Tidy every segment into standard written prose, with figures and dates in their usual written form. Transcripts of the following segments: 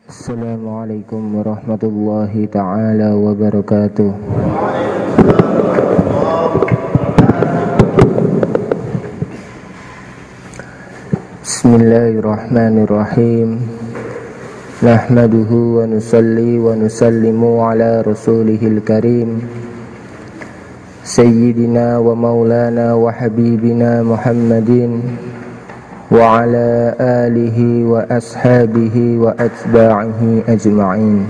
Assalamualaikum warahmatullahi ta'ala wabarakatuh. Bismillahirrahmanirrahim. Nahmaduhu wa nusalli wa nusallimu ala rasulihil karim Sayyidina wa maulana wa habibina Muhammadin wa ala alihi wa ashabihi wa atba'ihi ajma'in.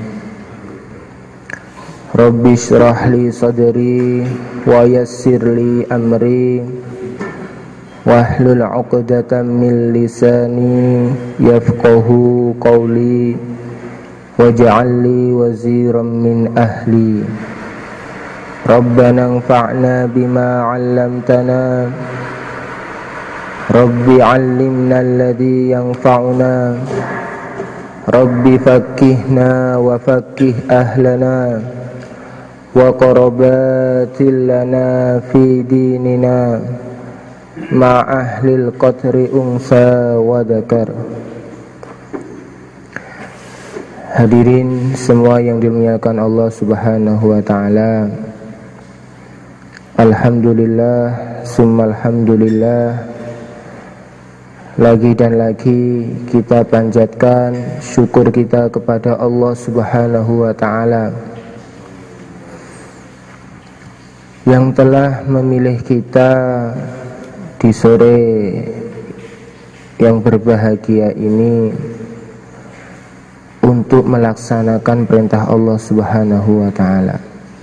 Rabbi shrah li sadri wa yassir li amri wahlul 'uqdatam min lisani yafqahu qawli waj'al li waziran min ahli. Rabbana anfa'na bima 'allamtana Rabbi 'allimna alladhi yanfa'una Rabbi faqqihna wa faqqih ahlana wa qarabatil lana fi dinina ma ahlil qatri unsa wa dzakar. Hadirin semua yang dimuliakan Allah Subhanahu wa taala. Alhamdulillah summa alhamdulillah. Lagi dan lagi kita panjatkan syukur kita kepada Allah Subhanahu wa ta'ala yang telah memilih kita di sore yang berbahagia ini untuk melaksanakan perintah Allah Subhanahu wa ta'ala.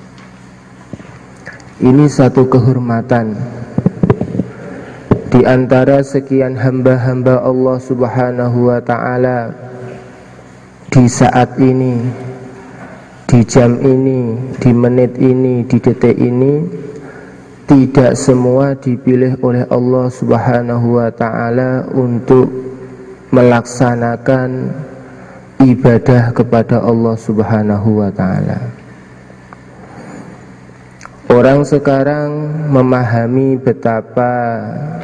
Ini satu kehormatan di antara sekian hamba-hamba Allah Subhanahu wa ta'ala di saat ini, di jam ini, di menit ini, di detik ini. Tidak semua dipilih oleh Allah Subhanahu wa ta'ala untuk melaksanakan ibadah kepada Allah Subhanahu wa ta'ala. Orang sekarang memahami betapa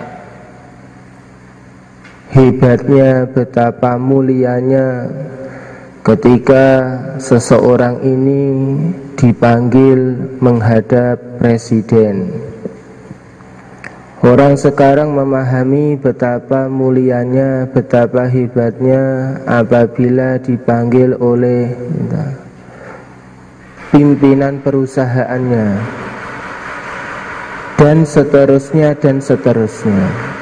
hebatnya, betapa mulianya ketika seseorang ini dipanggil menghadap presiden. Orang sekarang memahami betapa mulianya, betapa hebatnya apabila dipanggil oleh pimpinan perusahaannya, dan seterusnya dan seterusnya.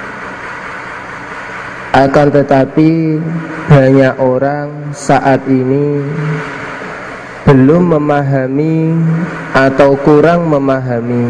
Akan tetapi banyak orang saat ini belum memahami atau kurang memahami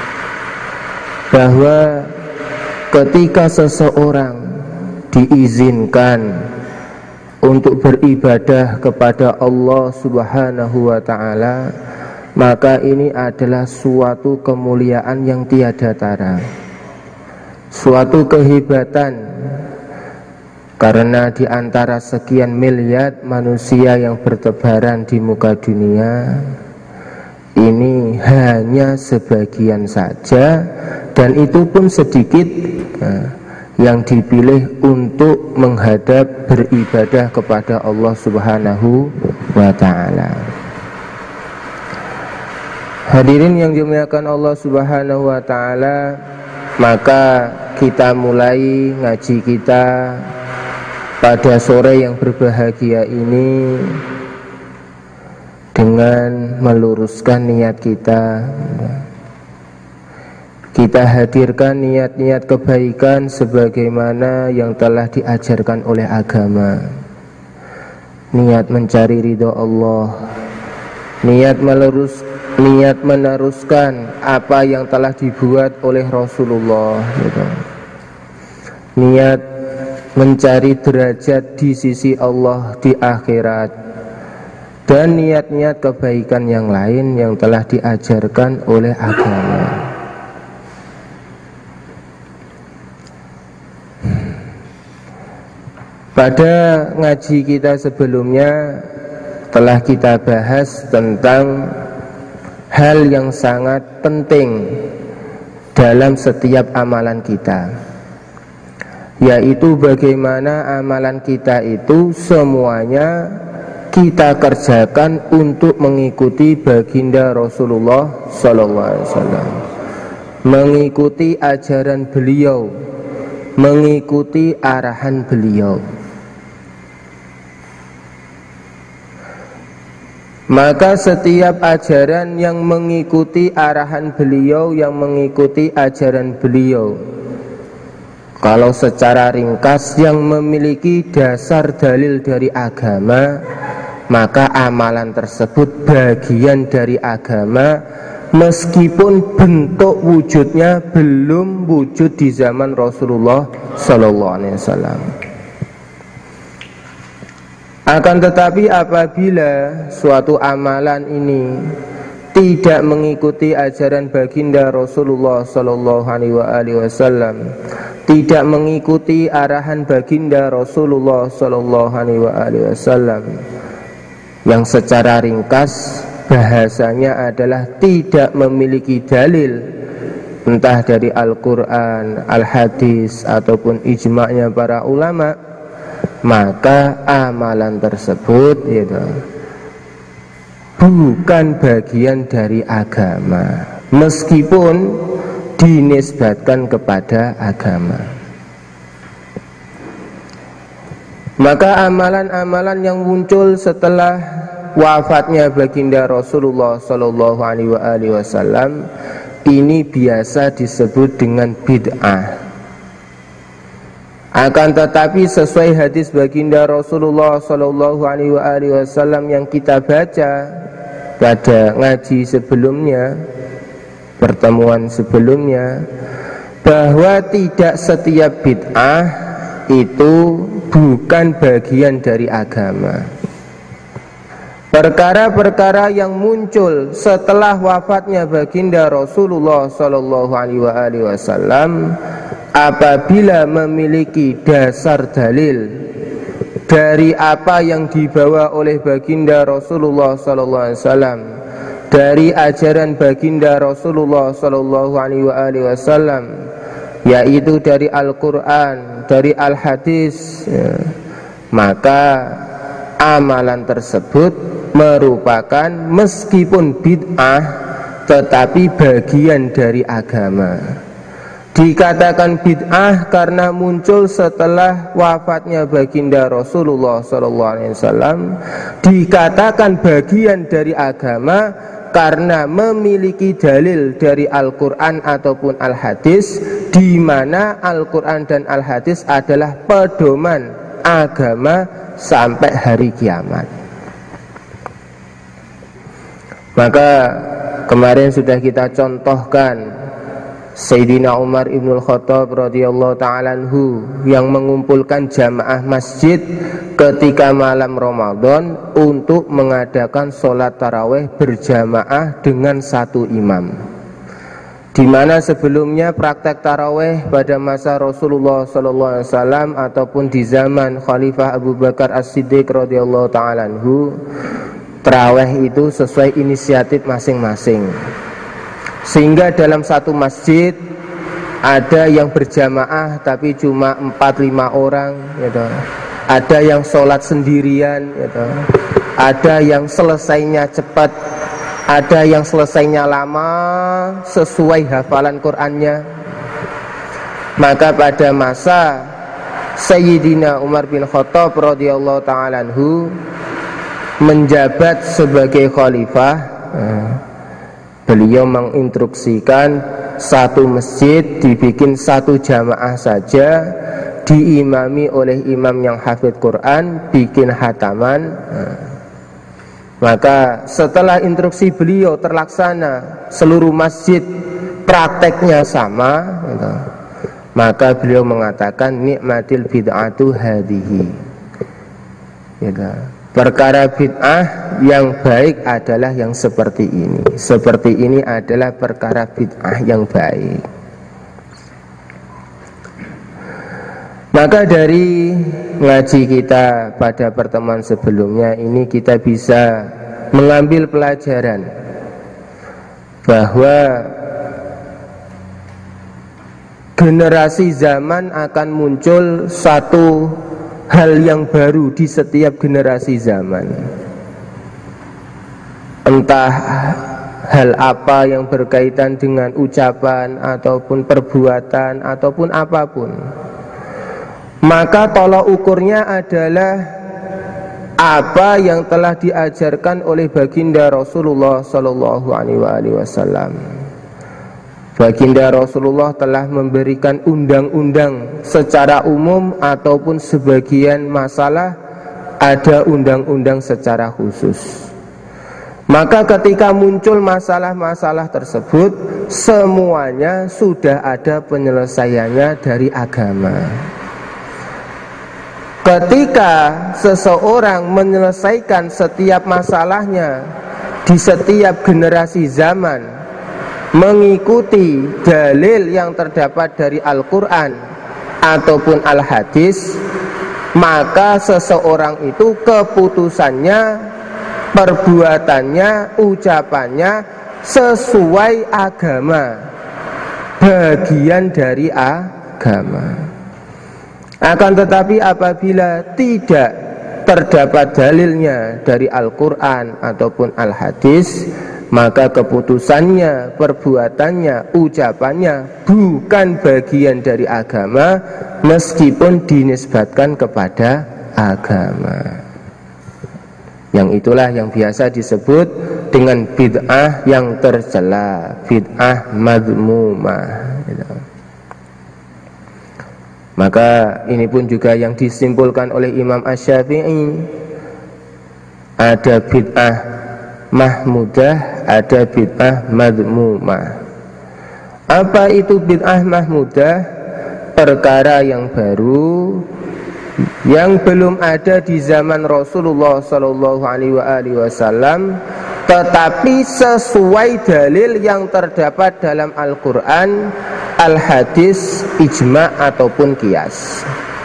bahwa ketika seseorang diizinkan untuk beribadah kepada Allah Subhanahu wa ta'ala, maka ini adalah suatu kemuliaan yang tiada tara, suatu kehebatan. Karena di antara sekian miliar manusia yang bertebaran di muka dunia, ini hanya sebagian saja, dan itu pun sedikit yang dipilih untuk menghadap beribadah kepada Allah Subhanahu wa ta'ala. Hadirin yang dimuliakan Allah Subhanahu wa ta'ala, maka kita mulai ngaji kita pada sore yang berbahagia ini dengan meluruskan niat kita. Kita hadirkan niat-niat kebaikan sebagaimana yang telah diajarkan oleh agama. Niat mencari ridho Allah, niat meneruskan apa yang telah dibuat oleh Rasulullah, niat mencari derajat di sisi Allah di akhirat, dan niat-niat kebaikan yang lain yang telah diajarkan oleh agama. Pada ngaji kita sebelumnya telah kita bahas tentang hal yang sangat penting dalam setiap amalan kita, yaitu bagaimana amalan kita itu semuanya kita kerjakan untuk mengikuti baginda Rasulullah sallallahu alaihi wasallam, mengikuti ajaran beliau, mengikuti arahan beliau. Maka setiap ajaran yang mengikuti arahan beliau, yang mengikuti ajaran beliau, kalau secara ringkas yang memiliki dasar dalil dari agama, maka amalan tersebut bagian dari agama, meskipun bentuk wujudnya belum wujud di zaman Rasulullah sallallahu alaihi wasallam. Akan tetapi apabila suatu amalan ini tidak mengikuti ajaran baginda Rasulullah sallallahu alaihi wasallam, tidak mengikuti arahan baginda Rasulullah sallallahu alaihi wasallam, yang secara ringkas bahasanya adalah tidak memiliki dalil, entah dari Al-Quran, Al-Hadis ataupun ijma'nya para ulama, maka amalan tersebut bukan bagian dari agama, meskipun dinisbatkan kepada agama. Maka amalan-amalan yang muncul setelah wafatnya baginda Rasulullah sallallahu alaihi wasallam ini biasa disebut dengan bid'ah. Akan tetapi sesuai hadis baginda Rasulullah sallallahu alaihi wasallam yang kita baca pada ngaji sebelumnya, pertemuan sebelumnya, bahwa tidak setiap bid'ah itu bukan bagian dari agama. Perkara-perkara yang muncul setelah wafatnya baginda Rasulullah sallallahu alaihi wasallam, apabila memiliki dasar dalil dari apa yang dibawa oleh baginda Rasulullah sallallahu alaihi wasallam, dari ajaran baginda Rasulullah sallallahu alaihi wasallam, yaitu dari Al-Quran, dari Al-Hadis, maka amalan tersebut merupakan meskipun bid'ah tetapi bagian dari agama. Dikatakan bid'ah karena muncul setelah wafatnya baginda Rasulullah SAW. Dikatakan bagian dari agama karena memiliki dalil dari Al-Quran ataupun Al-Hadis, di mana Al-Quran dan Al-Hadis adalah pedoman agama sampai hari kiamat. Maka kemarin sudah kita contohkan Sayyidina Umar ibn Khattab radhiyallahu ta'ala anhu yang mengumpulkan jamaah masjid ketika malam Ramadan untuk mengadakan sholat tarawih berjamaah dengan satu imam, di mana sebelumnya praktek tarawih pada masa Rasulullah SAW ataupun di zaman Khalifah Abu Bakar As-Siddiq radhiyallahu ta'ala anhu, tarawih itu sesuai inisiatif masing-masing, sehingga dalam satu masjid ada yang berjamaah tapi cuma 4-5 orang gitu. Ada yang sholat sendirian gitu. Ada yang selesainya cepat, ada yang selesainya lama sesuai hafalan Qur'annya. Maka pada masa Sayyidina Umar bin Khattab radhiyallahu ta'ala anhu menjabat sebagai khalifah, beliau menginstruksikan satu masjid dibikin satu jamaah saja, diimami oleh imam yang hafidh Quran, bikin hataman. Maka setelah instruksi beliau terlaksana, seluruh masjid prakteknya sama, maka beliau mengatakan nikmatil bid'atu hadhihi. Perkara bid'ah yang baik adalah yang seperti ini. Seperti ini adalah perkara bid'ah yang baik. Maka dari ngaji kita pada pertemuan sebelumnya ini kita bisa mengambil pelajaran bahwa generasi zaman akan muncul satu hal yang baru di setiap generasi zaman. entah hal apa yang berkaitan dengan ucapan ataupun perbuatan ataupun apapun, maka tolak ukurnya adalah apa yang telah diajarkan oleh baginda Rasulullah Sallallahu Alaihi Wasallam. Baginda Rasulullah telah memberikan undang-undang secara umum ataupun sebagian masalah ada undang-undang secara khusus. Maka ketika muncul masalah-masalah tersebut, semuanya sudah ada penyelesaiannya dari agama. Ketika seseorang menyelesaikan setiap masalahnya di setiap generasi zaman mengikuti dalil yang terdapat dari Al-Quran ataupun Al-Hadis, maka seseorang itu keputusannya, perbuatannya, ucapannya sesuai agama, bagian dari agama. Akan tetapi apabila tidak terdapat dalilnya dari Al-Quran ataupun Al-Hadis, maka keputusannya, perbuatannya, ucapannya bukan bagian dari agama, meskipun dinisbatkan kepada agama. Yang itulah yang biasa disebut dengan bid'ah yang tercela, bid'ah madhmumah. Maka ini pun juga yang disimpulkan oleh Imam Asy-Syafi'i, ada bid'ah mahmudah, ada bid'ah madhmumah. Apa itu bid'ah mahmudah? Perkara yang baru yang belum ada di zaman Rasulullah Sallallahu Alaihi Wasallam, tetapi sesuai dalil yang terdapat dalam Al-Quran, Al-Hadis, ijma' ataupun qiyas.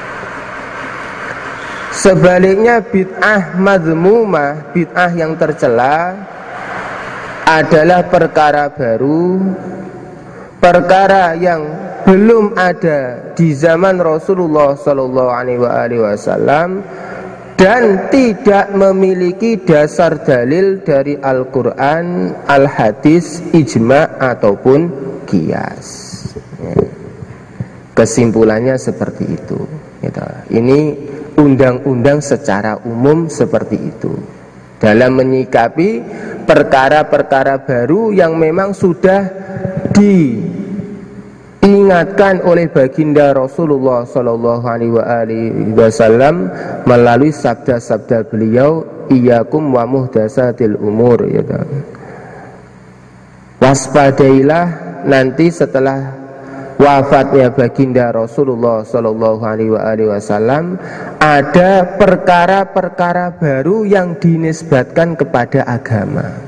Sebaliknya bid'ah madhmumah, bid'ah yang tercela, adalah perkara baru, perkara yang belum ada di zaman Rasulullah Sallallahu Alaihi Wasallam dan tidak memiliki dasar dalil dari Al-Quran, Al-Hadis, ijma' ataupun qiyas. Kesimpulannya seperti itu. Ini undang-undang secara umum seperti itu dalam menyikapi perkara-perkara baru yang memang sudah diingatkan oleh baginda Rasulullah Sallallahu Alaihi Wasallam melalui sabda-sabda beliau, iyyakum wa muhdatsatil umur, waspadailah nanti setelah wafatnya baginda Rasulullah Sallallahu Alaihi Wasallam ada perkara-perkara baru yang dinisbatkan kepada agama.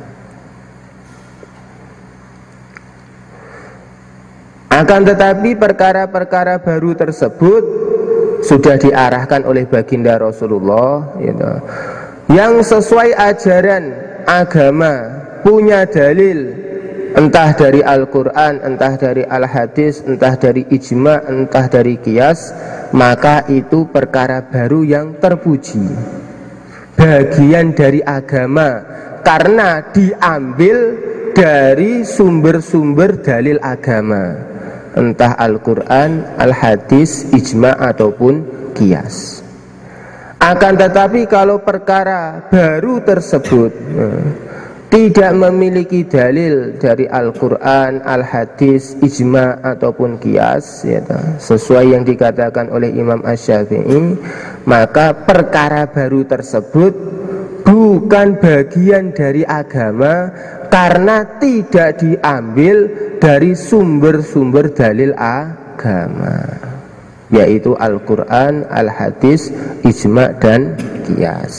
Akan tetapi perkara-perkara baru tersebut sudah diarahkan oleh baginda Rasulullah, yang sesuai ajaran agama, punya dalil, entah dari Al-Quran, entah dari Al-Hadis, entah dari ijma', entah dari qiyas, maka itu perkara baru yang terpuji, bagian dari agama, karena diambil dari sumber-sumber dalil agama, entah Al-Quran, Al-Hadis, ijma' ataupun qiyas. Akan tetapi kalau perkara baru tersebut tidak memiliki dalil dari Al-Quran, Al-Hadis, ijma' ataupun qiyas, sesuai yang dikatakan oleh Imam Asy-Syafi'i, maka perkara baru tersebut bukan bagian dari agama, karena tidak diambil dari sumber-sumber dalil agama, yaitu Al-Quran, Al-Hadis, ijma' dan qiyas.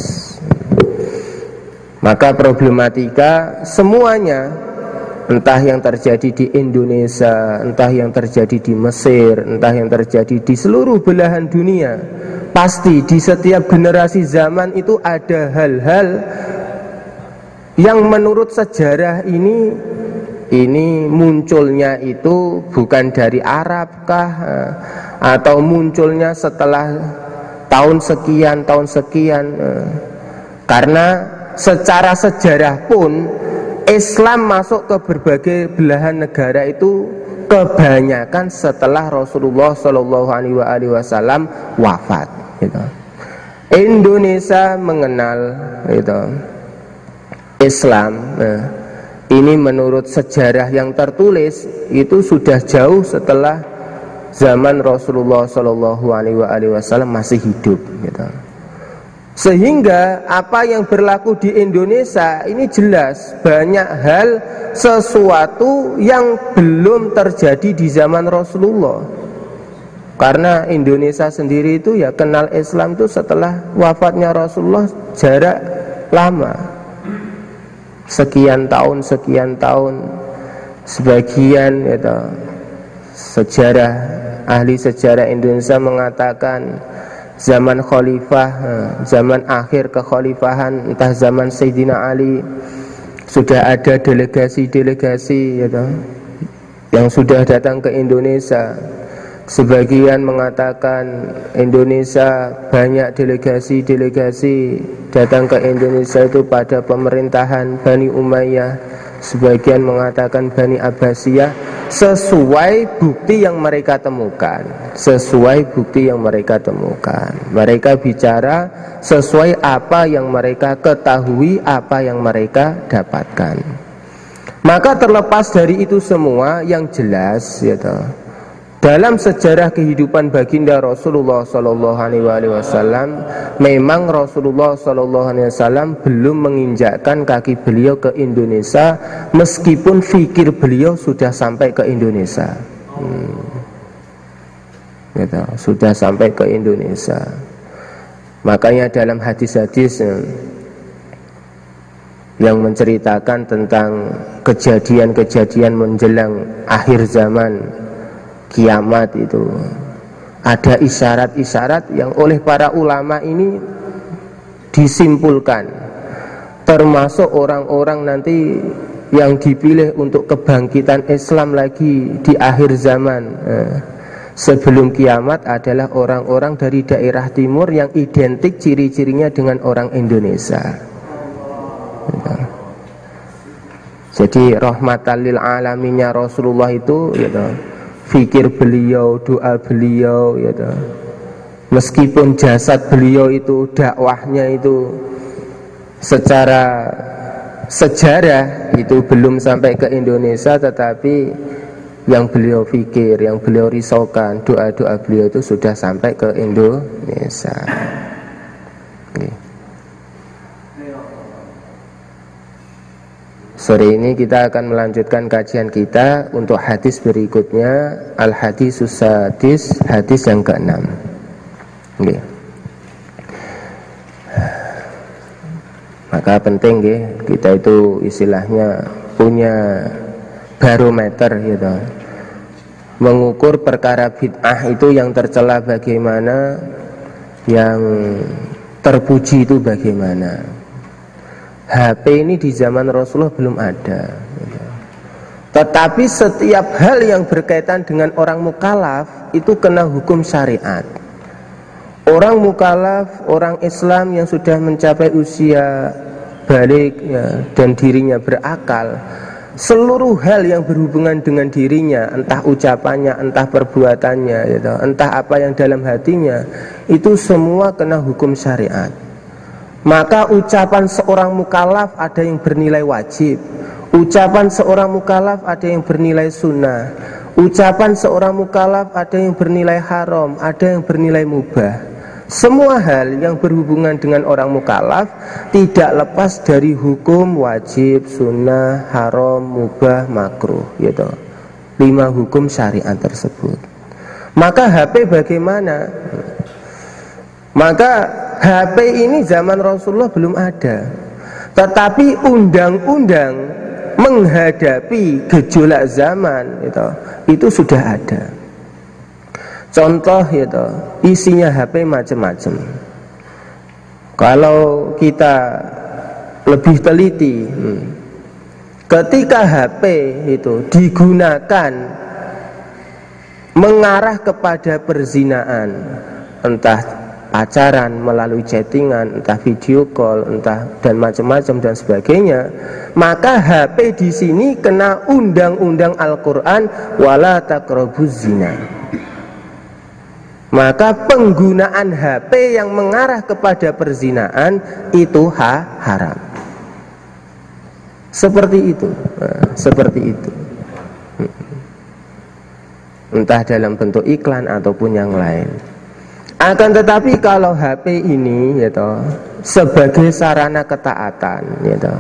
Maka problematika semuanya, entah yang terjadi di Indonesia, entah yang terjadi di Mesir, entah yang terjadi di seluruh belahan dunia, pasti di setiap generasi zaman itu ada hal-hal yang menurut sejarah ini munculnya itu bukan dari Arab kah, atau munculnya setelah tahun sekian, karena secara sejarah pun Islam masuk ke berbagai belahan negara itu kebanyakan setelah Rasulullah Shallallahu Alaihi Wasallam wafat. Gitu. Indonesia mengenal gitu, Islam. Nah, ini menurut sejarah yang tertulis itu sudah jauh setelah zaman Rasulullah Shallallahu Alaihi Wasallam masih hidup. Gitu. Sehingga apa yang berlaku di Indonesia ini jelas banyak hal sesuatu yang belum terjadi di zaman Rasulullah. Karena Indonesia sendiri itu ya kenal Islam itu setelah wafatnya Rasulullah jarak lama. Sekian tahun. Sebagian gitu, ahli sejarah Indonesia mengatakan zaman khalifah, zaman akhir kekhalifahan, entah zaman Sayyidina Ali, sudah ada delegasi-delegasi gitu, yang sudah datang ke Indonesia. Sebagian mengatakan Indonesia banyak delegasi-delegasi datang ke Indonesia itu pada pemerintahan Bani Umayyah. Sebagian mengatakan Bani Abbasiyah, sesuai bukti yang mereka temukan. Mereka bicara sesuai apa yang mereka ketahui, apa yang mereka dapatkan. Maka terlepas dari itu semua, yang jelas gitu, dalam sejarah kehidupan baginda Rasulullah Sallallahu Alaihi Wasallam, memang Rasulullah Sallallahu Alaihi Wasallam belum menginjakkan kaki beliau ke Indonesia, meskipun fikir beliau sudah sampai ke Indonesia. Gitu, sudah sampai ke Indonesia. Makanya dalam hadis-hadis yang menceritakan tentang kejadian-kejadian menjelang akhir zaman, kiamat itu, ada isyarat-isyarat yang oleh para ulama ini disimpulkan, termasuk orang-orang nanti yang dipilih untuk kebangkitan Islam lagi di akhir zaman, sebelum kiamat, adalah orang-orang dari daerah timur yang identik ciri-cirinya dengan orang Indonesia. Jadi rahmatan lil alaminnya Rasulullah itu gitu, fikir beliau, doa beliau gitu. Meskipun jasad beliau itu, dakwahnya itu secara sejarah itu belum sampai ke Indonesia, tetapi yang beliau fikir, yang beliau risaukan, doa-doa beliau itu sudah sampai ke Indonesia. Sore ini kita akan melanjutkan kajian kita untuk hadis berikutnya, Al-Hadisus Sadis, hadis yang ke-6. Maka penting kita itu istilahnya punya barometer gitu, mengukur perkara bid'ah itu yang tercela bagaimana, yang terpuji itu bagaimana. HP ini di zaman Rasulullah belum ada, tetapi setiap hal yang berkaitan dengan orang mukallaf itu kena hukum syariat. Orang mukallaf, orang Islam yang sudah mencapai usia balik ya, dan dirinya berakal, seluruh hal yang berhubungan dengan dirinya, entah ucapannya, entah perbuatannya gitu, entah apa yang dalam hatinya, itu semua kena hukum syariat. Maka ucapan seorang mukallaf ada yang bernilai wajib, ucapan seorang mukallaf ada yang bernilai sunnah, ucapan seorang mukallaf ada yang bernilai haram, ada yang bernilai mubah. Semua hal yang berhubungan dengan orang mukallaf tidak lepas dari hukum wajib, sunnah, haram, mubah, makruh gitu. 5 hukum syariat tersebut. Maka HP bagaimana? Maka HP ini zaman Rasulullah belum ada, tetapi undang-undang menghadapi gejolak zaman itu sudah ada. Contoh gitu, isinya HP macam-macam. Kalau kita lebih teliti, ketika HP itu digunakan mengarah kepada perzinaan, entah pacaran melalui chattingan, entah video call, entah dan macam-macam dan sebagainya, maka HP di sini kena undang-undang Al-Qur'an, wala taqrabuz zina. Maka penggunaan HP yang mengarah kepada perzinaan itu haram. Seperti itu, seperti itu. Entah dalam bentuk iklan ataupun yang lain. Akan tetapi kalau HP ini ya toh, sebagai sarana ketaatan ya toh,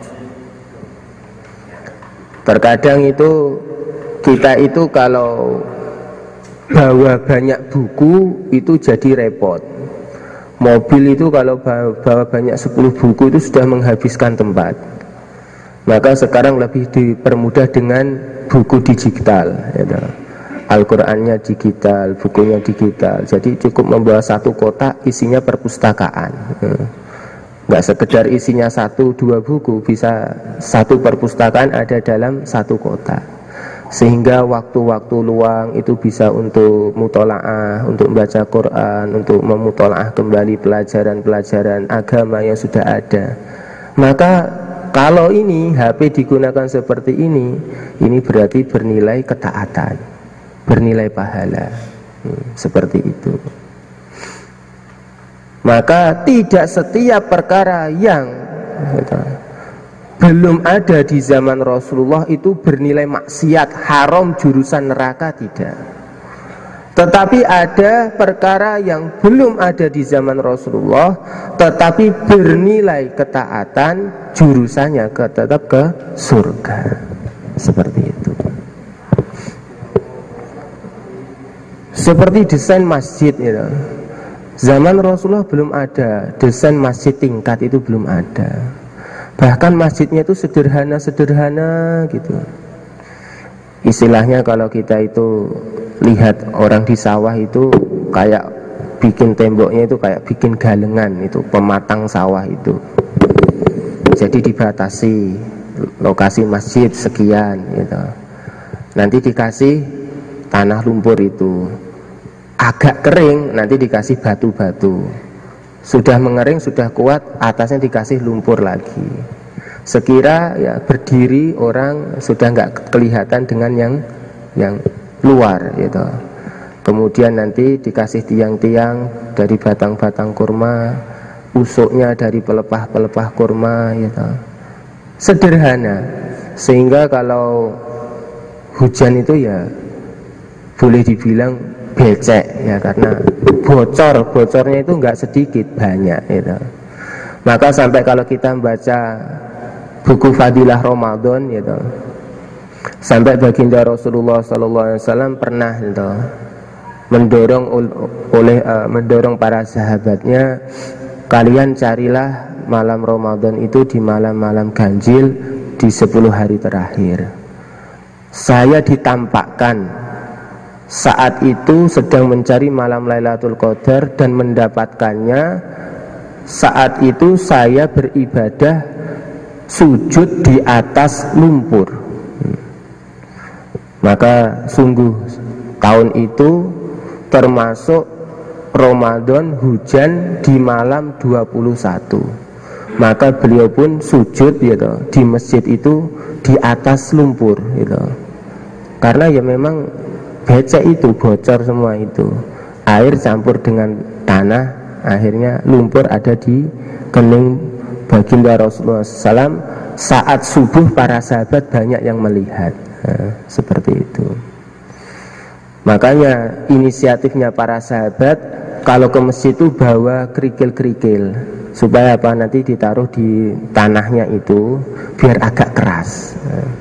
terkadang itu kita itu kalau bawa banyak buku itu jadi repot. Mobil itu kalau bawa banyak 10 buku itu sudah menghabiskan tempat. Maka sekarang lebih dipermudah dengan buku digital ya toh. Al-Qur'annya digital, bukunya digital. Jadi cukup membawa satu kotak isinya perpustakaan. Nggak sekedar isinya 1-2 buku, bisa satu perpustakaan ada dalam satu kotak. Sehingga waktu-waktu luang itu bisa untuk mutolaah, untuk membaca Quran, untuk memutolaah kembali pelajaran-pelajaran agama yang sudah ada. Maka kalau ini HP digunakan seperti ini berarti bernilai ketaatan, bernilai pahala, seperti itu. Maka tidak setiap perkara yang belum ada di zaman Rasulullah itu bernilai maksiat, haram, jurusan neraka, tidak. Tetapi ada perkara yang belum ada di zaman Rasulullah tetapi bernilai ketaatan, jurusannya tetap ke surga. Seperti itu. Seperti desain masjid gitu. Zaman Rasulullah belum ada desain masjid tingkat, itu belum ada. Bahkan masjidnya itu sederhana-sederhana gitu. Istilahnya kalau kita itu lihat orang di sawah itu kayak bikin temboknya itu kayak bikin galengan, itu pematang sawah itu. Jadi dibatasi lokasi masjid sekian gitu. Nanti dikasih tanah lumpur itu. Agak kering nanti dikasih batu-batu. Sudah mengering, sudah kuat, atasnya dikasih lumpur lagi. Sekira ya berdiri orang sudah nggak kelihatan dengan yang luar gitu. Kemudian nanti dikasih tiang-tiang dari batang-batang kurma, usuknya dari pelepah-pelepah kurma gitu. Sederhana, sehingga kalau hujan itu ya boleh dibilang becek ya, karena bocornya itu enggak sedikit, banyak gitu. Maka sampai kalau kita membaca buku Fadilah Ramadan gitu, sampai baginda Rasulullah SAW pernah gitu, mendorong para sahabatnya, kalian carilah malam Ramadan itu di malam-malam ganjil di 10 hari terakhir. Saya ditampakkan saat itu sedang mencari malam Lailatul Qadar dan mendapatkannya. Saat itu saya beribadah sujud di atas lumpur. Maka sungguh tahun itu termasuk Ramadan hujan di malam 21. Maka beliau pun sujud gitu, di masjid itu di atas lumpur gitu. Karena ya memang becek itu, bocor semua itu, air campur dengan tanah, akhirnya lumpur ada di kening baginda Rasulullah SAW. Saat subuh para sahabat banyak yang melihat, seperti itu. Makanya inisiatifnya para sahabat kalau ke masjid itu bawa kerikil-kerikil, supaya apa, nanti ditaruh di tanahnya itu biar agak keras,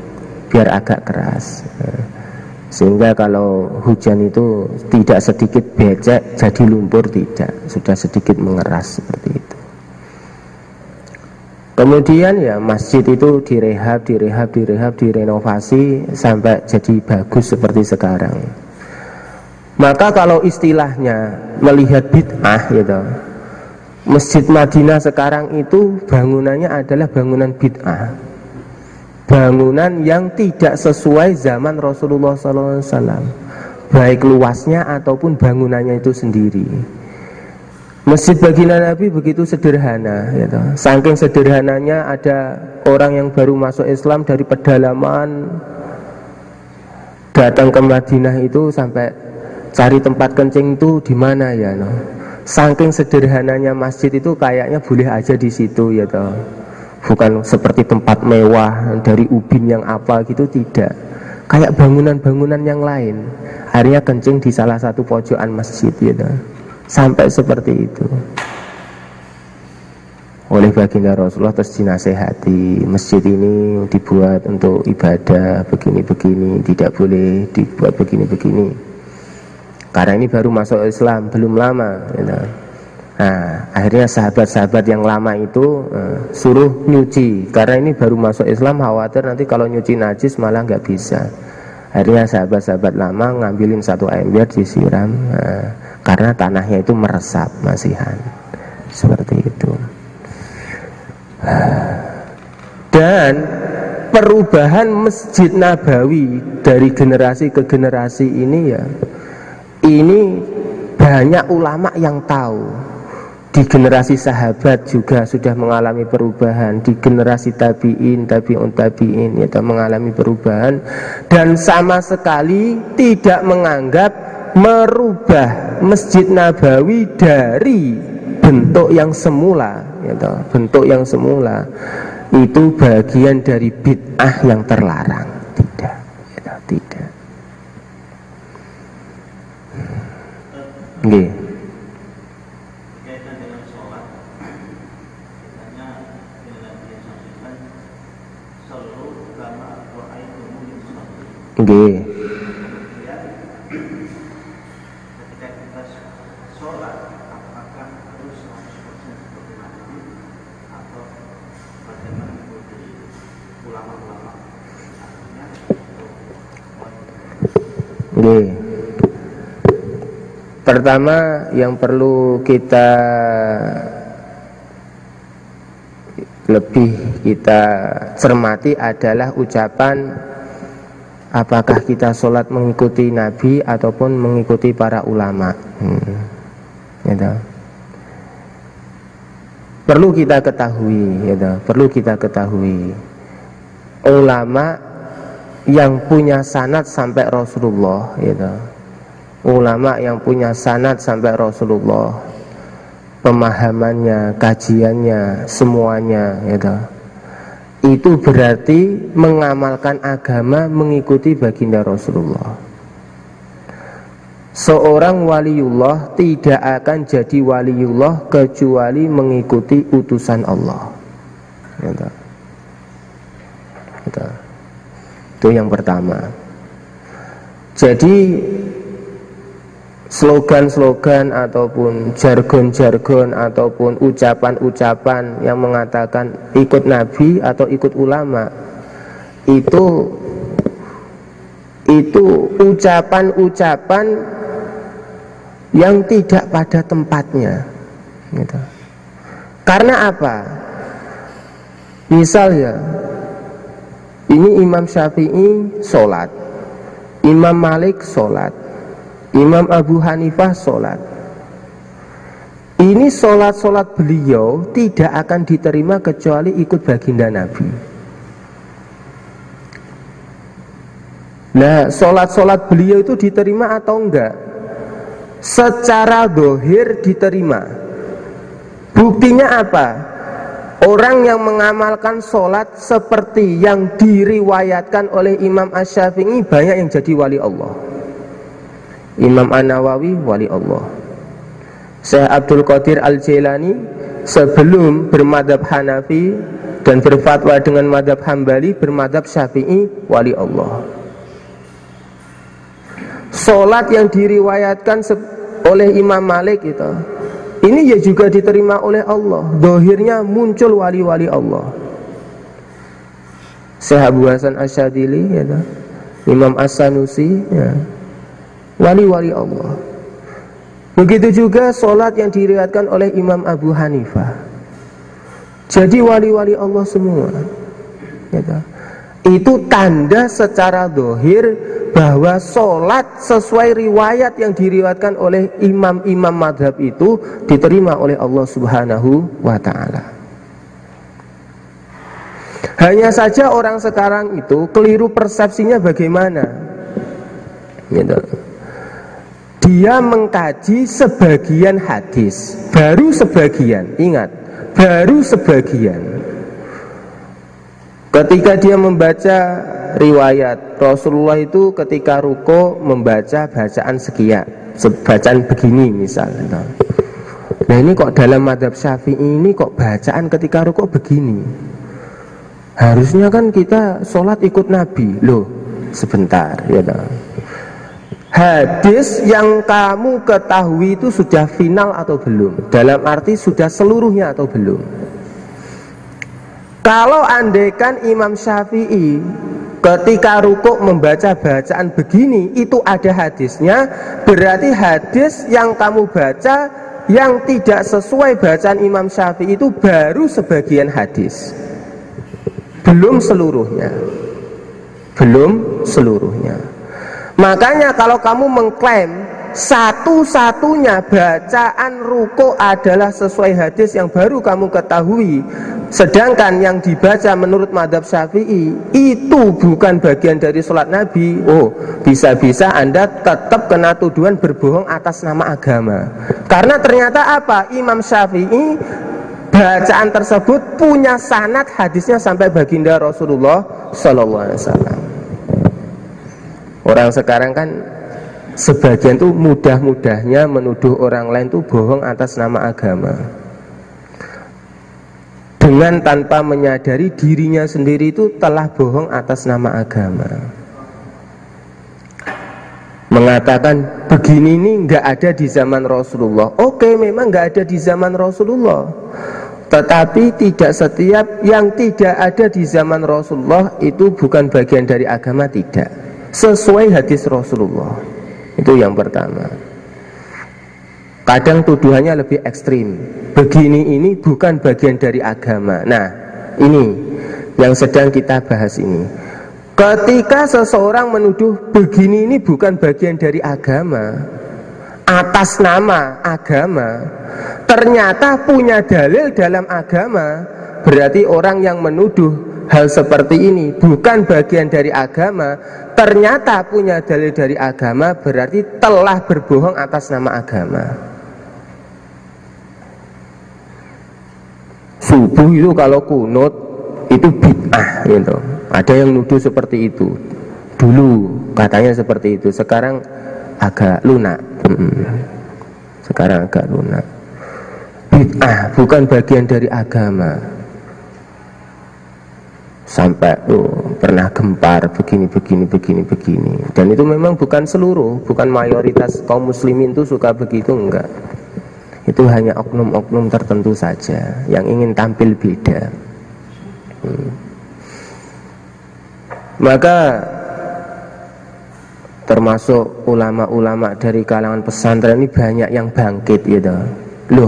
sehingga kalau hujan itu tidak sedikit becek jadi lumpur, tidak, sudah sedikit mengeras, seperti itu. Kemudian ya masjid itu direhab, direnovasi sampai jadi bagus seperti sekarang. Maka kalau istilahnya melihat bid'ah gitu, Masjid Madinah sekarang itu bangunannya adalah bangunan bid'ah, bangunan yang tidak sesuai zaman Rasulullah SAW, baik luasnya ataupun bangunannya itu sendiri. Masjid baginda Nabi begitu sederhana, gitu. Saking sederhananya ada orang yang baru masuk Islam dari pedalaman datang ke Madinah itu sampai cari tempat kencing itu di mana ya, no? Saking sederhananya masjid itu kayaknya boleh aja di situ, ya toh. Bukan seperti tempat mewah dari ubin yang apa gitu, tidak. Kayak bangunan-bangunan yang lain. Akhirnya kencing di salah satu pojokan masjid, ya toh. Sampai seperti itu. Oleh baginda Rasulullah terus dinasehati, masjid ini dibuat untuk ibadah begini-begini, tidak boleh dibuat begini-begini. Karena ini baru masuk Islam, belum lama, gitu. Nah, akhirnya sahabat-sahabat yang lama itu suruh nyuci. Karena ini baru masuk Islam, khawatir nanti kalau nyuci najis malah nggak bisa. Akhirnya sahabat-sahabat lama ngambilin satu ember disiram, karena tanahnya itu meresap masihan. Seperti itu. Dan perubahan Masjid Nabawi dari generasi ke generasi ini ya, ini banyak ulama yang tahu. Di generasi sahabat juga sudah mengalami perubahan. Di generasi tabi'in, tabi'un tabi'in ya, mengalami perubahan. Dan sama sekali tidak menganggap merubah Masjid Nabawi dari bentuk yang semula ya, bentuk yang semula itu bagian dari bid'ah yang terlarang. Tidak ya, tidak. Nggih. Berkaitan dengan sholat, katanya Nabi sampaikan selalu kama ra'aitumuni usolli. Nggih. Ketika kita sholat, apakah harus 100% seperti Nabi atau bagaimana mengikuti ulama-ulama? Artinya, nggih. Pertama yang perlu kita cermati adalah ucapan apakah kita sholat mengikuti Nabi ataupun mengikuti para ulama. Gitu. Perlu kita ketahui, gitu. Perlu kita ketahui ulama yang punya sanad sampai Rasulullah, gitu. Ulama yang punya sanad sampai Rasulullah, pemahamannya, kajiannya, semuanya itu berarti mengamalkan agama mengikuti baginda Rasulullah. Seorang waliullah tidak akan jadi waliullah kecuali mengikuti utusan Allah. Itu yang pertama. Jadi slogan-slogan ataupun jargon-jargon ataupun ucapan-ucapan yang mengatakan ikut Nabi atau ikut ulama itu ucapan-ucapan yang tidak pada tempatnya, gitu. Karena apa? Misal ya, ini Imam Syafi'i sholat, Imam Malik sholat, Imam Abu Hanifah sholat. Ini sholat-sholat beliau tidak akan diterima kecuali ikut baginda Nabi. Nah, sholat-sholat beliau itu diterima atau enggak? Secara dohir diterima. Buktinya apa? Orang yang mengamalkan sholat seperti yang diriwayatkan oleh Imam Asy-Syafi'i banyak yang jadi wali Allah. Imam An-Nawawi wali Allah. Syekh Abdul Qadir Al-Jailani sebelum bermadhab Hanafi dan berfatwa dengan madhab Hambali bermadhab Syafi'i wali Allah. Salat yang diriwayatkan oleh Imam Malik itu, ini ya juga diterima oleh Allah. Dohirnya muncul wali-wali Allah. Syekh Abu Hasan Asy-Syadzili ya, Imam As-Sanusi ya, wali-wali Allah. Begitu juga sholat yang diriwayatkan oleh Imam Abu Hanifah. Jadi wali-wali Allah semua, gitu. Itu tanda secara dohir bahwa sholat sesuai riwayat yang diriwayatkan oleh imam-imam madhab itu diterima oleh Allah Subhanahu wa ta'ala. Hanya saja orang sekarang itu keliru persepsinya bagaimana gitu. Dia mengkaji sebagian hadis, baru sebagian, ingat, baru sebagian. Ketika dia membaca riwayat Rasulullah itu ketika ruko membaca bacaan sekian, bacaan begini misalnya. Nah ini kok dalam madhab Syafi'i ini kok bacaan ketika ruko begini. Harusnya kan kita sholat ikut Nabi. Loh sebentar ya toh. Hadis yang kamu ketahui itu sudah final atau belum? Dalam arti sudah seluruhnya atau belum? Kalau andaikan Imam Syafi'i ketika rukuk membaca bacaan begini itu ada hadisnya, berarti hadis yang kamu baca yang tidak sesuai bacaan Imam Syafi'i itu baru sebagian hadis, belum seluruhnya. Belum seluruhnya. Makanya kalau kamu mengklaim satu-satunya bacaan ruku adalah sesuai hadis yang baru kamu ketahui, sedangkan yang dibaca menurut madhab Syafi'i itu bukan bagian dari sholat Nabi, oh bisa-bisa Anda tetap kena tuduhan berbohong atas nama agama. Karena ternyata apa? Imam Syafi'i bacaan tersebut punya sanad hadisnya sampai baginda Rasulullah Sallallahu Alaihi Wasallam. Orang sekarang kan sebagian tuh mudah-mudahnya menuduh orang lain tuh bohong atas nama agama, dengan tanpa menyadari dirinya sendiri itu telah bohong atas nama agama. Mengatakan begini ini nggak ada di zaman Rasulullah. Oke, memang nggak ada di zaman Rasulullah, tetapi tidak setiap yang tidak ada di zaman Rasulullah itu bukan bagian dari agama, tidak sesuai hadis Rasulullah. Itu yang pertama. Kadang tuduhannya lebih ekstrim, begini ini bukan bagian dari agama. Nah ini yang sedang kita bahas ini. Ketika seseorang menuduh begini ini bukan bagian dari agama atas nama agama, ternyata punya dalil dalam agama, berarti orang yang menuduh hal seperti ini bukan bagian dari agama, ternyata punya dalil dari agama, berarti telah berbohong atas nama agama. Subuh itu kalau kunut itu bid'ah gitu. Ada yang nuduh seperti itu. Dulu katanya seperti itu, sekarang agak lunak. Sekarang agak lunak. Bid'ah bukan bagian dari agama. Sampai pernah gempar begini. Dan itu memang bukan seluruh, bukan mayoritas kaum muslimin itu suka begitu, enggak. Itu hanya oknum-oknum tertentu saja yang ingin tampil beda. Maka termasuk ulama-ulama dari kalangan pesantren ini banyak yang bangkit gitu. Loh,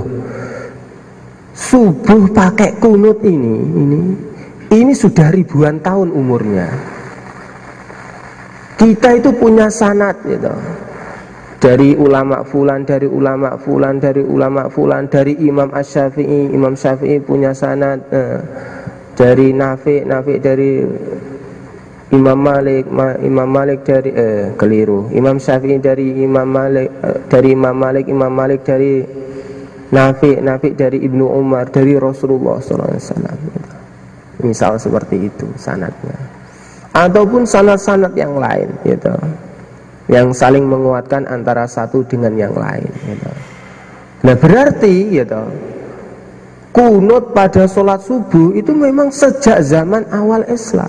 subuh pakai kunut ini sudah ribuan tahun umurnya. Kita itu punya sanad gitu. Dari ulama fulan, dari ulama fulan, dari ulama fulan, dari Imam Asy-Syafi'i, Imam Syafi'i punya sanad, dari Nafi dari Imam Malik, Imam Malik dari keliru. Imam Syafi'i dari Imam Malik, dari Imam Malik, Imam Malik dari Nafi dari Ibnu Umar, dari Rasulullah SAW. Misal seperti itu sanadnya. Ataupun sanad-sanad yang lain gitu, yang saling menguatkan antara satu dengan yang lain gitu. Nah berarti gitu, kunut pada sholat subuh itu memang sejak zaman awal Islam.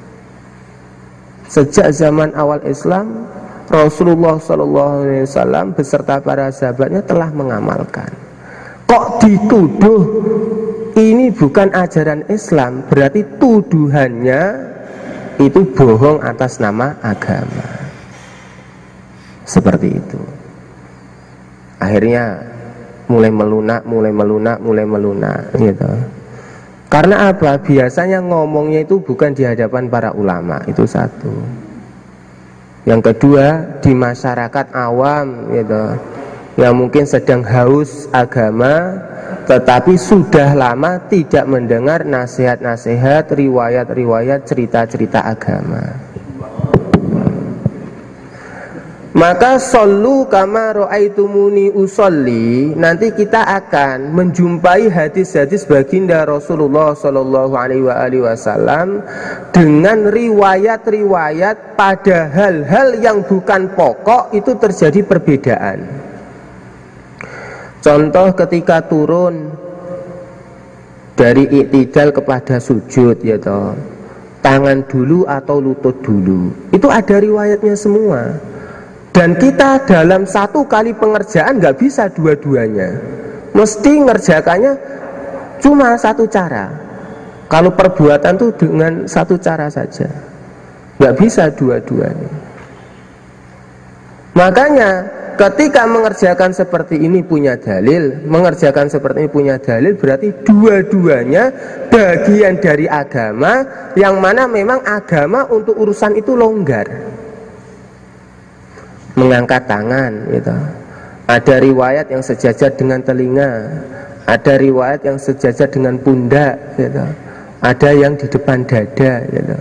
Sejak zaman awal Islam, Rasulullah SAW beserta para sahabatnya telah mengamalkan. Kok dituduh ini bukan ajaran Islam, berarti tuduhannya itu bohong atas nama agama. Seperti itu. Akhirnya mulai melunak gitu. Karena apa? Biasanya ngomongnya itu bukan di hadapan para ulama, itu satu. Yang kedua, di masyarakat awam gitu, yang mungkin sedang haus agama tetapi sudah lama tidak mendengar nasihat-nasihat, riwayat-riwayat, cerita-cerita agama. Maka shollu kama ra'aitumuni usolli, nanti kita akan menjumpai hadis-hadis baginda Rasulullah sallallahu alaihi wasallam dengan riwayat-riwayat pada hal-hal yang bukan pokok itu terjadi perbedaan. Contoh ketika turun dari i'tidal kepada sujud ya toh, tangan dulu atau lutut dulu, itu ada riwayatnya semua. Dan kita dalam satu kali pengerjaan nggak bisa dua-duanya, mesti ngerjakannya cuma satu cara. Kalau perbuatan tuh dengan satu cara saja, nggak bisa dua-duanya. Makanya ketika mengerjakan seperti ini punya dalil, mengerjakan seperti ini punya dalil, berarti dua-duanya bagian dari agama, yang mana memang agama untuk urusan itu longgar. Mengangkat tangan gitu, ada riwayat yang sejajar dengan telinga, ada riwayat yang sejajar dengan pundak gitu, ada yang di depan dada gitu.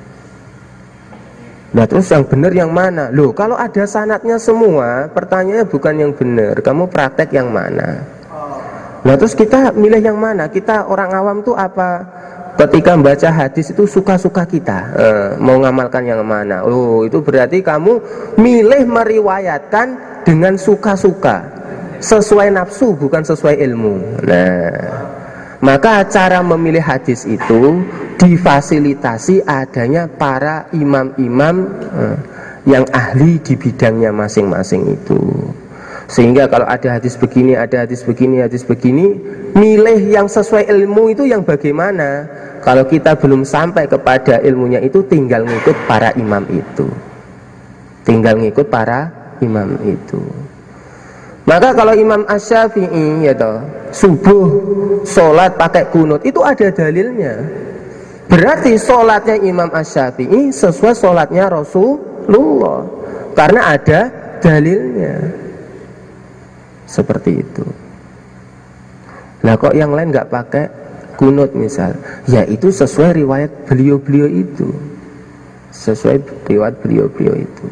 Nah terus yang benar yang mana? Loh kalau ada sanadnya semua, pertanyaannya bukan yang benar, kamu praktek yang mana? Nah terus kita milih yang mana? Kita orang awam tuh apa? Ketika membaca hadis itu suka-suka kita, mau ngamalkan yang mana? Oh itu berarti kamu milih meriwayatkan dengan suka-suka, sesuai nafsu bukan sesuai ilmu. Nah maka cara memilih hadis itu difasilitasi adanya para imam-imam yang ahli di bidangnya masing-masing itu. Sehingga kalau ada hadis begini, ada hadis begini, hadis begini, milih yang sesuai ilmu itu yang bagaimana? Kalau kita belum sampai kepada ilmunya itu, tinggal ngikut para imam itu. Tinggal ngikut para imam itu. Maka kalau Imam Asy-Syafi'i ya toh, subuh sholat pakai kunut, itu ada dalilnya. Berarti sholatnya Imam Asy-Syafi'i sesuai sholatnya Rasulullah, karena ada dalilnya. Seperti itu. Lah kok yang lain nggak pakai kunut misal, ya itu sesuai riwayat beliau-beliau itu, sesuai riwayat beliau-beliau itu.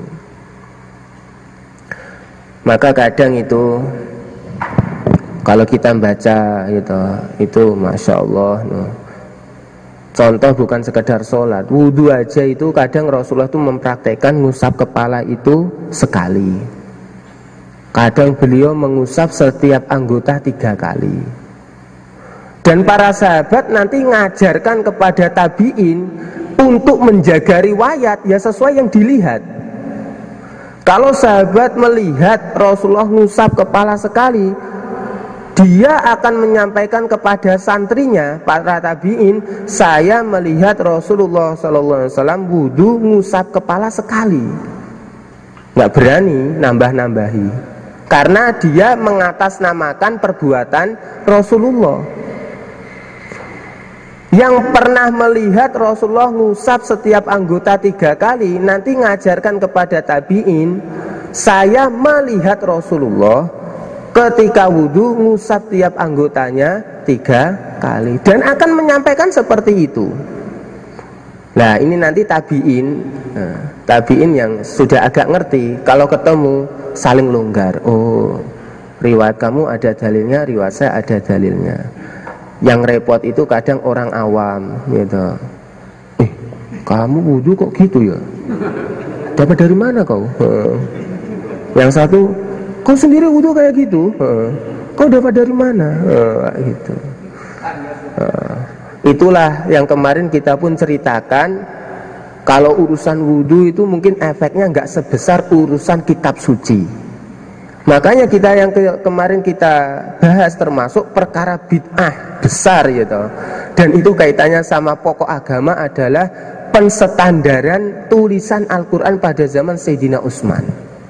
Maka kadang itu kalau kita baca itu masya Allah, no. Contoh bukan sekedar sholat, wudhu aja itu kadang Rasulullah itu mempraktekkan ngusap kepala itu sekali. Kadang beliau mengusap setiap anggota 3 kali. Dan para sahabat nanti ngajarkan kepada tabi'in untuk menjaga riwayat ya sesuai yang dilihat. Kalau sahabat melihat Rasulullah ngusap kepala sekali, dia akan menyampaikan kepada santrinya, para tabi'in, saya melihat Rasulullah SAW wudu ngusap kepala sekali. Nggak berani nambah-nambahi, karena dia mengatasnamakan perbuatan Rasulullah. Yang pernah melihat Rasulullah ngusap setiap anggota 3 kali, nanti ngajarkan kepada tabi'in, saya melihat Rasulullah ketika wudhu ngusap tiap anggotanya 3 kali, dan akan menyampaikan seperti itu. Nah ini nanti tabi'in yang sudah agak ngerti, kalau ketemu saling longgar. Oh riwayat kamu ada dalilnya, riwayat saya ada dalilnya. Yang repot itu kadang orang awam gitu. Kamu wudhu kok gitu ya? Dapat dari mana kau? Yang satu, kau sendiri wudhu kayak gitu? Kau dapat dari mana? Gitu. Itulah yang kemarin kita pun ceritakan, kalau urusan wudhu itu mungkin efeknya nggak sebesar urusan kitab suci. Makanya kita yang kemarin kita bahas termasuk perkara bid'ah besar gitu. Dan itu kaitannya sama pokok agama adalah penstandaran tulisan Al-Quran pada zaman Sayyidina Utsman.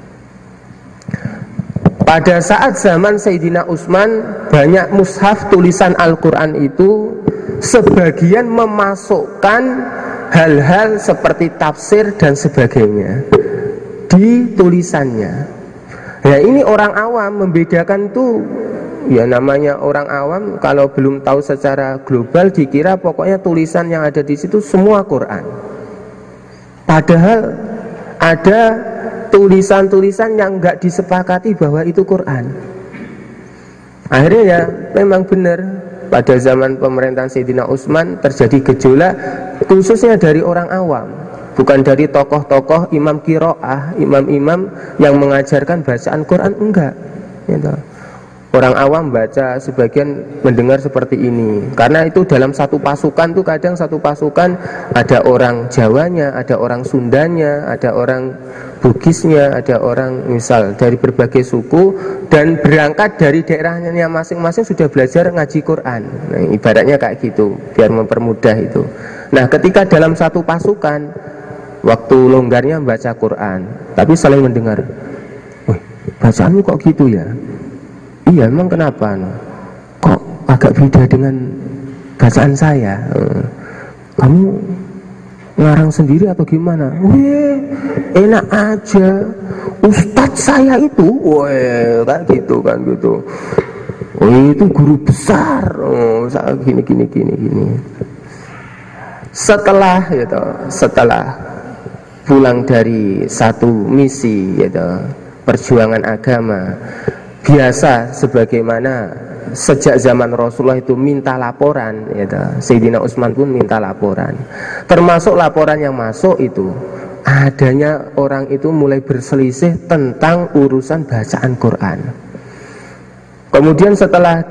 Pada saat zaman Sayyidina Utsman, banyak mushaf tulisan Al-Quran itu sebagian memasukkan hal-hal seperti tafsir dan sebagainya. di tulisannya. Nah ini orang awam membedakan tuh, ya namanya orang awam kalau belum tahu secara global dikira pokoknya tulisan yang ada di situ semua Quran. Padahal ada tulisan-tulisan yang nggak disepakati bahwa itu Quran. Akhirnya ya memang benar pada zaman pemerintahan Sayyidina Utsman terjadi gejolak khususnya dari orang awam, bukan dari tokoh-tokoh imam qiraah, imam-imam yang mengajarkan bacaan Quran, enggak gitu. Orang awam baca, sebagian mendengar seperti ini. Karena itu dalam satu pasukan tuh kadang satu pasukan ada orang Jawanya, ada orang Sundanya, ada orang Bugisnya, ada orang misal dari berbagai suku, dan berangkat dari daerahnya masing-masing sudah belajar ngaji Quran. Nah, ibaratnya kayak gitu, biar mempermudah itu. Nah, ketika dalam satu pasukan, waktu longgarnya baca Quran, tapi saling mendengar, "Wih, bacaanmu kok gitu ya?" "Iya, emang kenapa? Kok agak beda dengan bacaan saya? Kamu ngarang sendiri atau gimana?" "Wih, enak aja. Ustadz saya itu, weh, kan gitu kan gitu. Oh, itu guru besar. Oh, gini. Setelah pulang dari satu misi, gitu, perjuangan agama, biasa sebagaimana sejak zaman Rasulullah itu minta laporan, gitu. Sayyidina Utsman pun minta laporan. Termasuk laporan yang masuk itu adanya orang itu mulai berselisih tentang urusan bacaan Quran. Kemudian setelah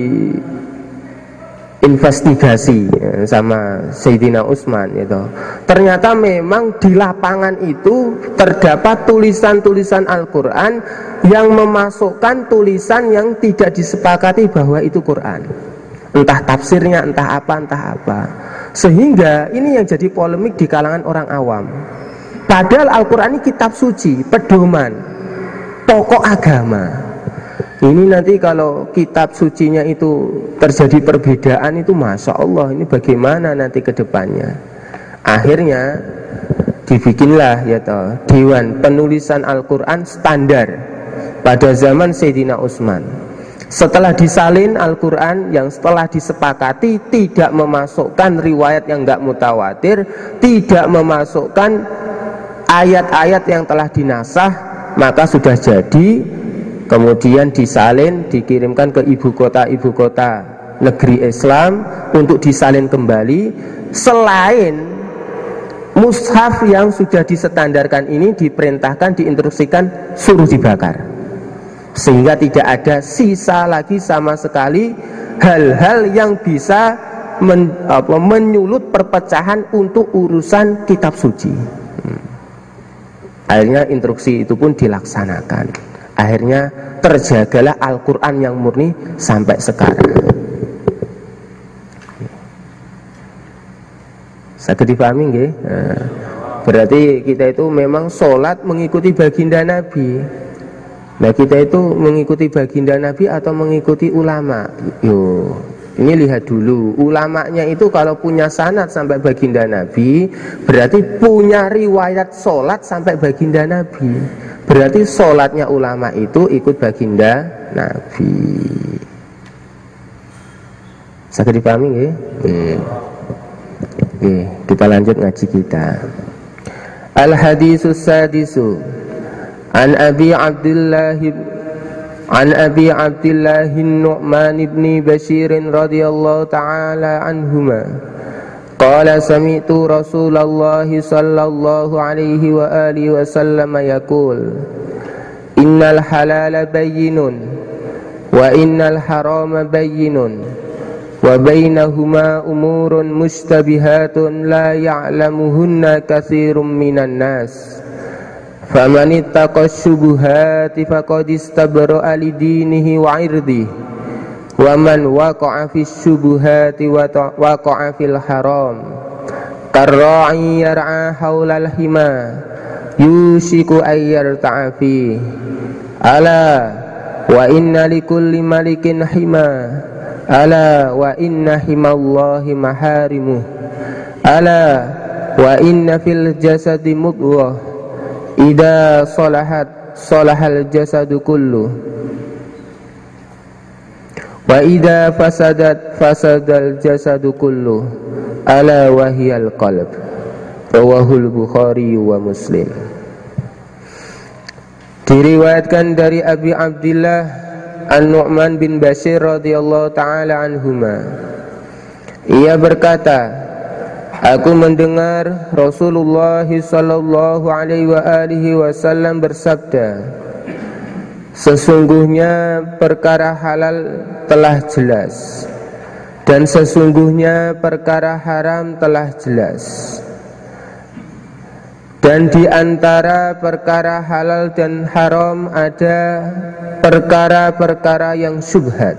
diinvestigasi sama Sayyidina Utsman itu, ternyata memang di lapangan itu terdapat tulisan-tulisan Al-Quran yang memasukkan tulisan yang tidak disepakati bahwa itu Quran. Entah tafsirnya, entah apa. Sehingga ini yang jadi polemik di kalangan orang awam. Padahal Al-Quran ini kitab suci, pedoman, pokok agama. Ini nanti kalau kitab sucinya itu terjadi perbedaan itu, Masya Allah, ini bagaimana nanti ke depannya. Akhirnya dibikinlah ya toh, Dewan Penulisan Al-Quran Standar pada zaman Sayyidina Utsman. Setelah disalin Al-Quran yang setelah disepakati tidak memasukkan riwayat yang enggak mutawatir, tidak memasukkan ayat-ayat yang telah dinasah, maka sudah jadi. Kemudian disalin, dikirimkan ke ibu kota negeri Islam untuk disalin kembali. Selain mushaf yang sudah distandarkan ini diperintahkan, diinstruksikan suruh dibakar, sehingga tidak ada sisa lagi sama sekali hal-hal yang bisa menyulut perpecahan untuk urusan kitab suci. Akhirnya instruksi itu pun dilaksanakan. Akhirnya terjagalah Al-Quran yang murni sampai sekarang. Saged dipahami nggih? Nah, berarti kita itu memang sholat mengikuti baginda Nabi. Nah, kita itu mengikuti baginda Nabi atau mengikuti ulama? Yo, ini lihat dulu, ulamanya itu kalau punya sanad sampai baginda Nabi, berarti punya riwayat sholat sampai baginda Nabi. Berarti sholatnya ulama itu ikut baginda Nabi. Saya dipahami nggih? Oke, kita lanjut ngaji kita. Al-hadisus sadisu an Abi Abdillah Nu'man ibn Bashir radhiyallahu ta'ala anhuma qala sami'tu Rasulullah sallallahu alaihi wa alihi wa sallam yaqul innal halala bayyinun wa innal harama bayyinun wa bainahuma umurun mushtabihatun la ya'lamuhunna katsirun minan nas faman ittaqash syubuhati faqad istabra'a li dinihi wa 'irdihi wa man waqa'a fis syubuhati waqa'a fil haram karra'i yar'a haulal hima yushiku ayyarta'a fi ala wa inna likulli malikin hima ala wa inna himallahi maharimuh ala wa inna fil jasadi mudghah idza salahat salahal jasadu kullu wa idza fasadat fasadal jasadu kullu ala wahiyal qalb. Rawahul Bukhari wa Muslim. Diriwayatkan dari Abi Abdillah An-Nu'man bin Bashir radhiyallahu ta'ala anhuma, ia berkata, aku mendengar Rasulullah sallallahu alaihi wa alihi wasallam bersabda, sesungguhnya perkara halal telah jelas dan sesungguhnya perkara haram telah jelas, dan di antara perkara halal dan haram ada perkara-perkara yang syubhat.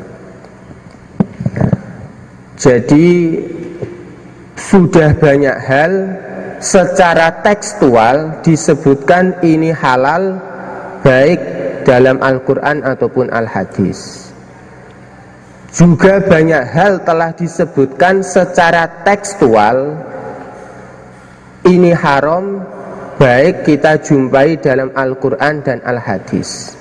Jadi sudah banyak hal secara tekstual disebutkan ini halal, baik dalam Al-Quran ataupun Al-Hadis. Juga banyak hal telah disebutkan secara tekstual ini haram, baik kita jumpai dalam Al-Quran dan Al-Hadis.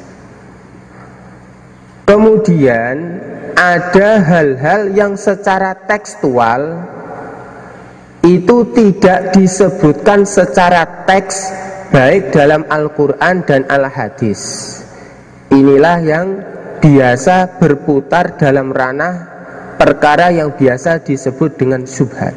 Kemudian ada hal-hal yang secara tekstual itu tidak disebutkan secara teks, baik dalam Al-Quran dan Al-Hadis. Inilah yang biasa berputar dalam ranah perkara yang biasa disebut dengan syubhat,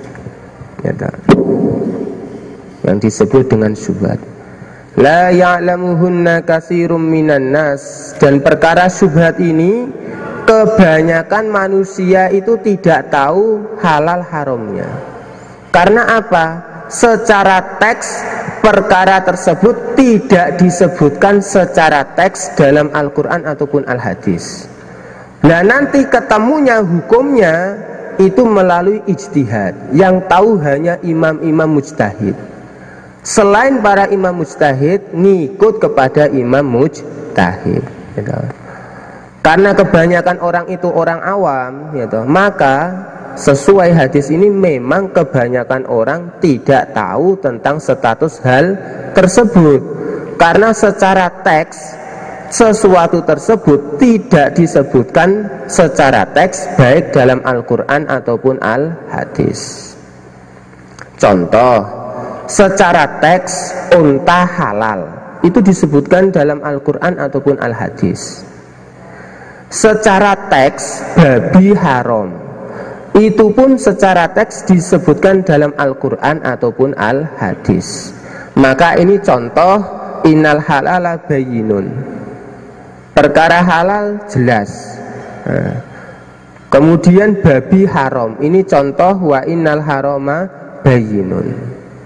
yang disebut dengan syubhat. La ya'lamuhunna katsirum minan nas. Dan perkara syubhat ini kebanyakan manusia itu tidak tahu halal haramnya. Karena apa? Secara teks perkara tersebut tidak disebutkan secara teks dalam Al-Quran ataupun Al-Hadis. Nah, nanti ketemunya hukumnya itu melalui ijtihad, yang tahu hanya imam-imam mujtahid. Selain para imam mujtahid, ngikut kepada imam mujtahid, gitu. Karena kebanyakan orang itu orang awam, gitu, maka sesuai hadis ini memang kebanyakan orang tidak tahu tentang status hal tersebut. Karena secara teks sesuatu tersebut tidak disebutkan secara teks, baik dalam Al-Quran ataupun Al-Hadis. Contoh, secara teks unta halal itu disebutkan dalam Al-Quran ataupun Al-Hadis. Secara teks babi haram itu pun secara teks disebutkan dalam Al-Quran ataupun Al-Hadis. Maka ini contoh innal halala bayyinun, perkara halal jelas. Kemudian babi haram, ini contoh wa innal harama bayyinun.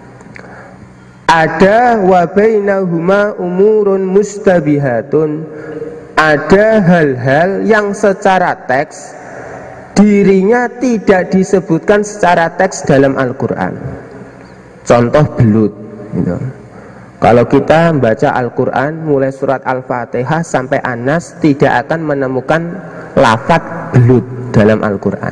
Ada wa bainahuma umurun mustabihatun, ada hal-hal yang secara teks dirinya tidak disebutkan secara teks dalam Al-Quran. Contoh belut, gitu. Kalau kita membaca Al-Quran mulai surat Al-Fatihah sampai An-Nas, tidak akan menemukan lafaz belut dalam Al-Quran.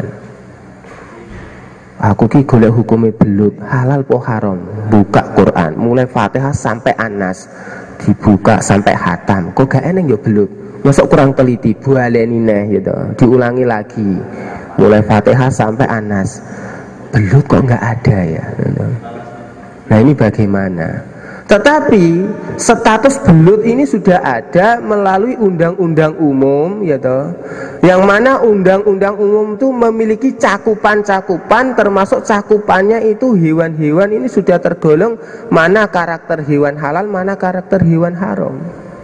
Aku ki golek hukume belut halal po haram, buka Quran mulai Fatihah sampai An-Nas, dibuka sampai khatam, kok gak eneng ya belut. Masuk kurang teliti, bualeni neh gitu, diulangi lagi mulai Fatihah sampai An-Nas, belut kok nggak ada ya. Nah, ini bagaimana? Tetapi status belut ini sudah ada melalui undang-undang umum, ya toh, yang mana undang-undang umum itu memiliki cakupan-cakupan, termasuk cakupannya itu hewan-hewan ini sudah tergolong mana karakter hewan halal, mana karakter hewan haram.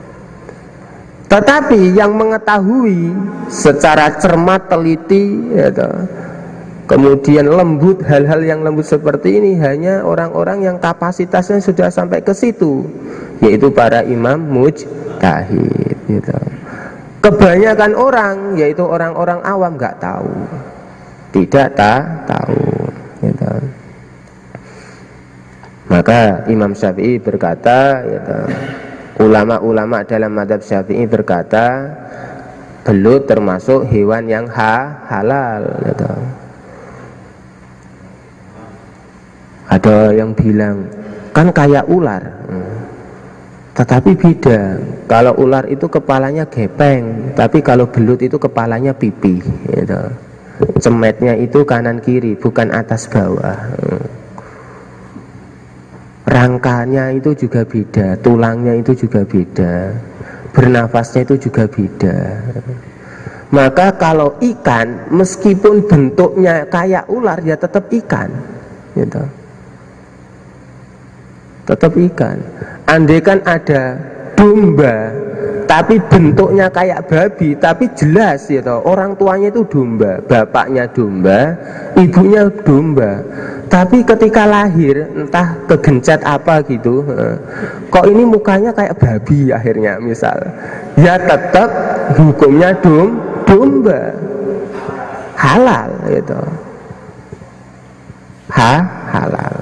Tetapi yang mengetahui secara cermat, teliti, ya toh, kemudian lembut, hal-hal yang lembut seperti ini hanya orang-orang yang kapasitasnya sudah sampai ke situ, yaitu para imam mujtahid, gitu. Kebanyakan orang, yaitu orang-orang awam, nggak tahu, tidak tahu, gitu. Maka Imam Syafi'i berkata, gitu, ulama-ulama dalam mazhab Syafi'i berkata, belut termasuk hewan yang halal, gitu. Ada yang bilang kan kayak ular. Tetapi beda, kalau ular itu kepalanya gepeng, tapi kalau belut itu kepalanya pipi gitu. Cemetnya itu kanan kiri, bukan atas bawah. Rangkanya itu juga beda, tulangnya itu juga beda, bernafasnya itu juga beda. Maka kalau ikan, meskipun bentuknya kayak ular, ya tetap ikan gitu. Tetap ikan. Andaikan ada domba tapi bentuknya kayak babi, tapi jelas ya toh, orang tuanya itu domba, bapaknya domba, ibunya domba, tapi ketika lahir entah kegencet apa gitu, kok ini mukanya kayak babi akhirnya misal, ya tetap hukumnya domba, halal gitu, halal.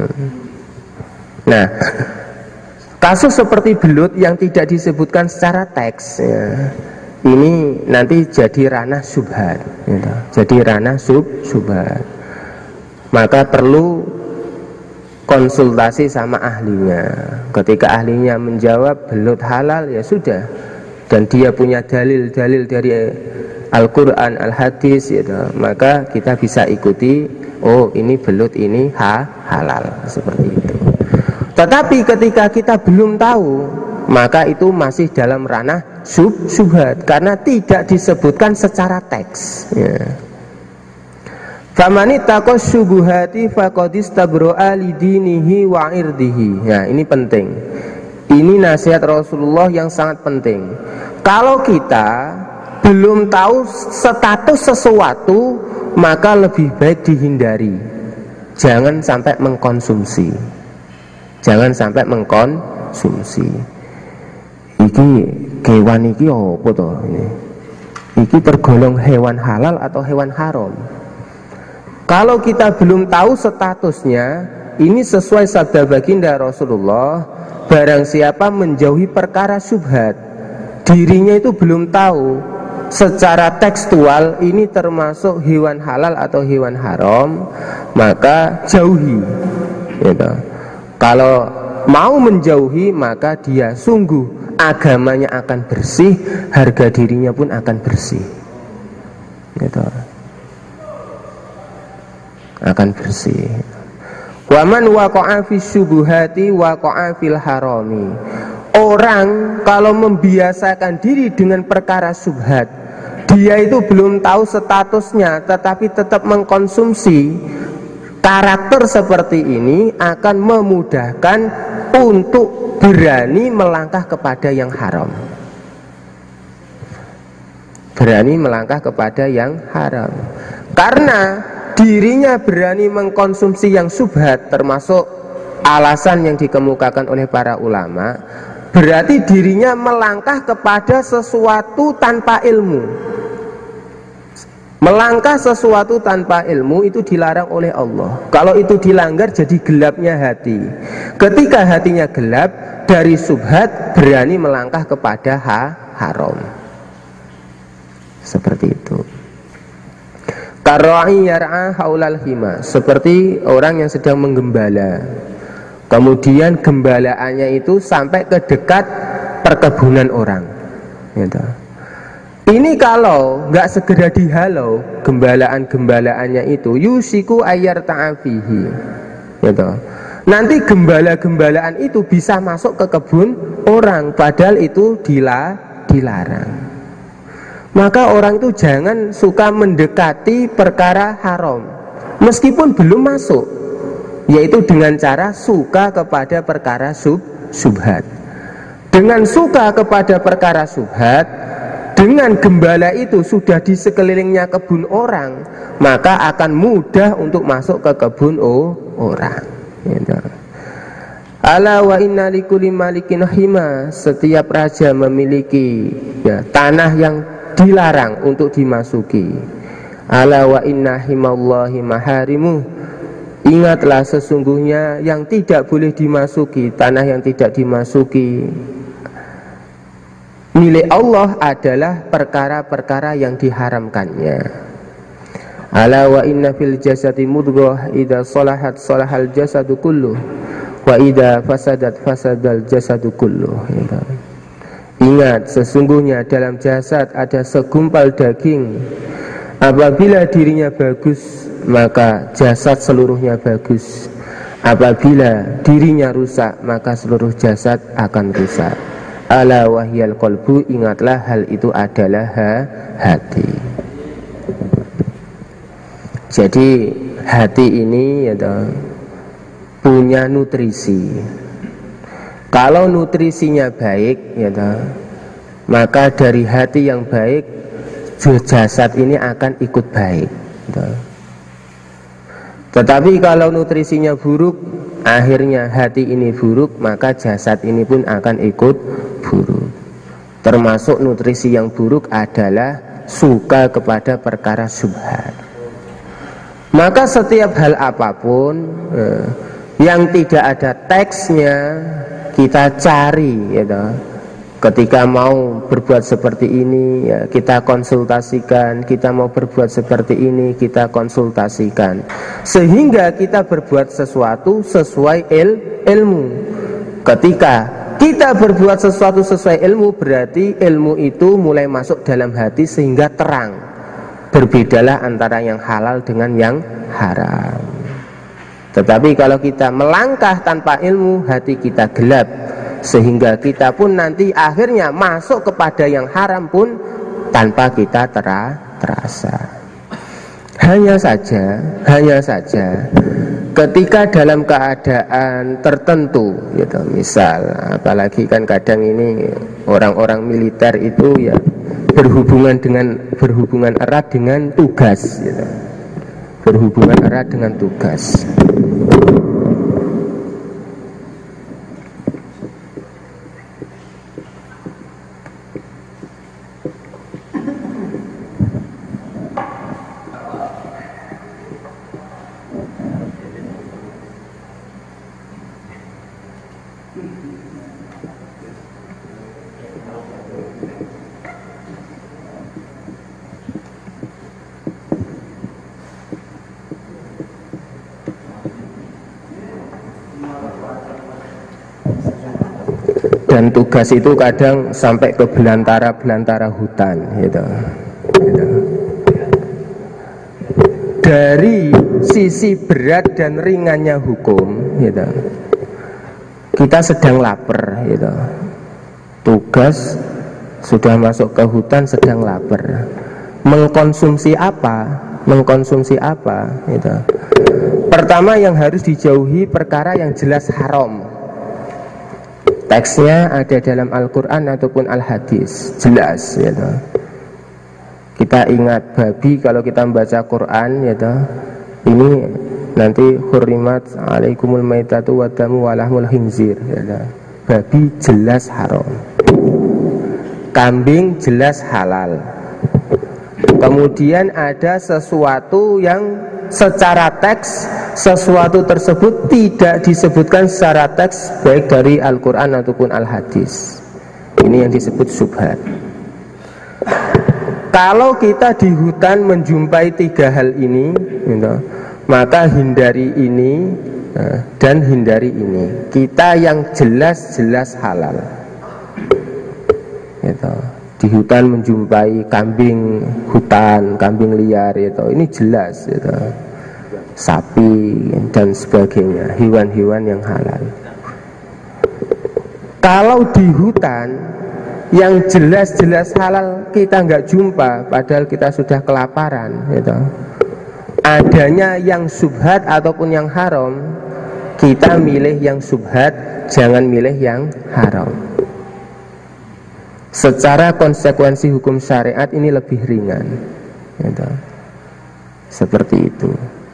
Nah, kasus seperti belut yang tidak disebutkan secara teks ya, ini nanti jadi ranah syubhat gitu. Jadi ranah syubhat. Maka perlu konsultasi sama ahlinya. Ketika ahlinya menjawab belut halal, ya sudah. Dan dia punya dalil-dalil dari Al-Quran, Al-Hadis gitu. Maka kita bisa ikuti, oh ini belut ini halal, seperti itu. Tetapi ketika kita belum tahu, maka itu masih dalam ranah syubhat karena tidak disebutkan secara teks ya. Famani taqas syubuhati faqad istabro'a lidinihi wa irdihi. Ya, ini penting. Ini nasihat Rasulullah yang sangat penting. Kalau kita belum tahu status sesuatu, maka lebih baik dihindari. Jangan sampai mengkonsumsi. Jangan sampai mengkonsumsi. Iki kewan iki apa toh ini? Iki tergolong hewan halal atau hewan haram? Kalau kita belum tahu statusnya, ini sesuai sabda baginda Rasulullah, barang siapa menjauhi perkara syubhat, dirinya itu belum tahu secara tekstual ini termasuk hewan halal atau hewan haram, maka jauhi gitu. Kalau mau menjauhi, maka dia sungguh agamanya akan bersih, harga dirinya pun akan bersih gitu. Akan bersih. Waman waqa'a fi syubuhati waqa'a fil harami. Orang kalau membiasakan diri dengan perkara syubhat, dia itu belum tahu statusnya tetapi tetap mengkonsumsi, karakter seperti ini akan memudahkan untuk berani melangkah kepada yang haram. Berani melangkah kepada yang haram. Karena dirinya berani mengkonsumsi yang syubhat, termasuk alasan yang dikemukakan oleh para ulama, berarti dirinya melangkah kepada sesuatu tanpa ilmu. Melangkah sesuatu tanpa ilmu itu dilarang oleh Allah. Kalau itu dilanggar jadi gelapnya hati. Ketika hatinya gelap dari syubhat, berani melangkah kepada haram. Seperti itu. Karra'i yar'a haulal hima, seperti orang yang sedang menggembala. Kemudian gembalaannya itu sampai ke dekat perkebunan orang. Gitu. Ini kalau nggak segera dihalau gembalaan-gembalaannya itu, yusiku ayar ta'afihi gitu. Nanti gembala-gembalaan itu bisa masuk ke kebun orang, padahal itu dilarang. Maka orang itu jangan suka mendekati perkara haram meskipun belum masuk, yaitu dengan cara suka kepada perkara syubhat. Dengan suka kepada perkara syubhat, dengan gembala itu sudah di sekelilingnya kebun orang, maka akan mudah untuk masuk ke kebun orang. Gitu. Ala wa inna likulli malikin hima, setiap raja memiliki tanah yang dilarang untuk dimasuki. Ala wa inna himallahi maharimu, ingatlah sesungguhnya yang tidak boleh dimasuki, tanah yang tidak dimasuki milik Allah adalah perkara-perkara yang diharamkannya. Ala wa inna fil jasadi mudghah idza salahat salahal jasadu kulluh Wa idza fasadat fasadal jasadu kulluh, ya. Ingat, sesungguhnya dalam jasad ada segumpal daging. Apabila dirinya bagus, maka jasad seluruhnya bagus. Apabila dirinya rusak, maka seluruh jasad akan rusak. Ala wahyal qalbu, ingatlah hal itu adalah hati. Jadi hati ini ya toh, punya nutrisi. Kalau nutrisinya baik ya toh, maka dari hati yang baik jasad ini akan ikut baik ya. Tetapi kalau nutrisinya buruk, akhirnya hati ini buruk, maka jasad ini pun akan ikut buruk. Termasuk nutrisi yang buruk adalah suka kepada perkara syubhat. Maka setiap hal apapun yang tidak ada teksnya kita cari ya, ketika mau berbuat seperti ini ya, kita konsultasikan. Kita mau berbuat seperti ini, kita konsultasikan, sehingga kita berbuat sesuatu sesuai ilmu. Ketika kita berbuat sesuatu sesuai ilmu, berarti ilmu itu mulai masuk dalam hati sehingga terang. Berbedalah antara yang halal dengan yang haram. Tetapi kalau kita melangkah tanpa ilmu, hati kita gelap, sehingga kita pun nanti akhirnya masuk kepada yang haram pun tanpa kita terasa. Hanya saja ketika dalam keadaan tertentu gitu, misal apalagi kan kadang ini orang-orang militer itu ya berhubungan erat dengan tugas gitu. Berhubungan erat dengan tugas. Dan tugas itu kadang sampai ke belantara hutan gitu. Dari sisi berat dan ringannya hukum gitu, kita sedang lapar gitu. Tugas sudah masuk ke hutan, sedang lapar. Mengkonsumsi apa gitu. Pertama yang harus dijauhi perkara yang jelas haram. Teksnya ada dalam Al-Quran ataupun Al-Hadis, jelas ya toh. Kita ingat babi kalau kita membaca Quran ya toh, ini nanti hurrimat alaikumul maitatu wadamu walahmul khinzir ya toh. Babi jelas haram, kambing jelas halal. Kemudian ada sesuatu yang secara teks sesuatu tersebut tidak disebutkan secara teks baik dari Al-Quran ataupun Al-Hadis. Ini yang disebut syubhat. Kalau kita di hutan menjumpai tiga hal ini gitu, maka hindari ini dan hindari ini. Kita yang jelas-jelas halal gitu. Di hutan menjumpai kambing hutan, kambing liar gitu, ini jelas gitu. Sapi dan sebagainya, hewan-hewan yang halal. Kalau di hutan yang jelas-jelas halal kita nggak jumpa, padahal kita sudah kelaparan gitu. Adanya yang subhat ataupun yang haram, kita milih yang subhat, jangan milih yang haram. Secara konsekuensi hukum syariat ini lebih ringan gitu. Seperti itu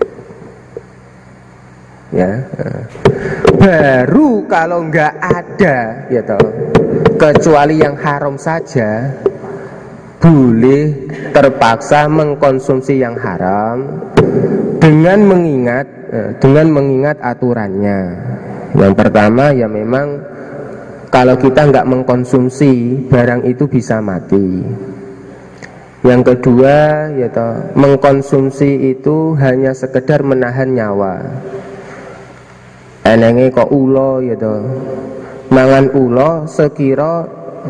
ya. Baru kalau nggak ada gitu, kecuali yang haram saja, boleh terpaksa mengkonsumsi yang haram dengan mengingat aturannya. Yang pertama ya memang kalau kita nggak mengkonsumsi barang itu bisa mati. Yang kedua ya mengkonsumsi itu hanya sekedar menahan nyawa. enenge kok ula ya to. Mangan ula sekira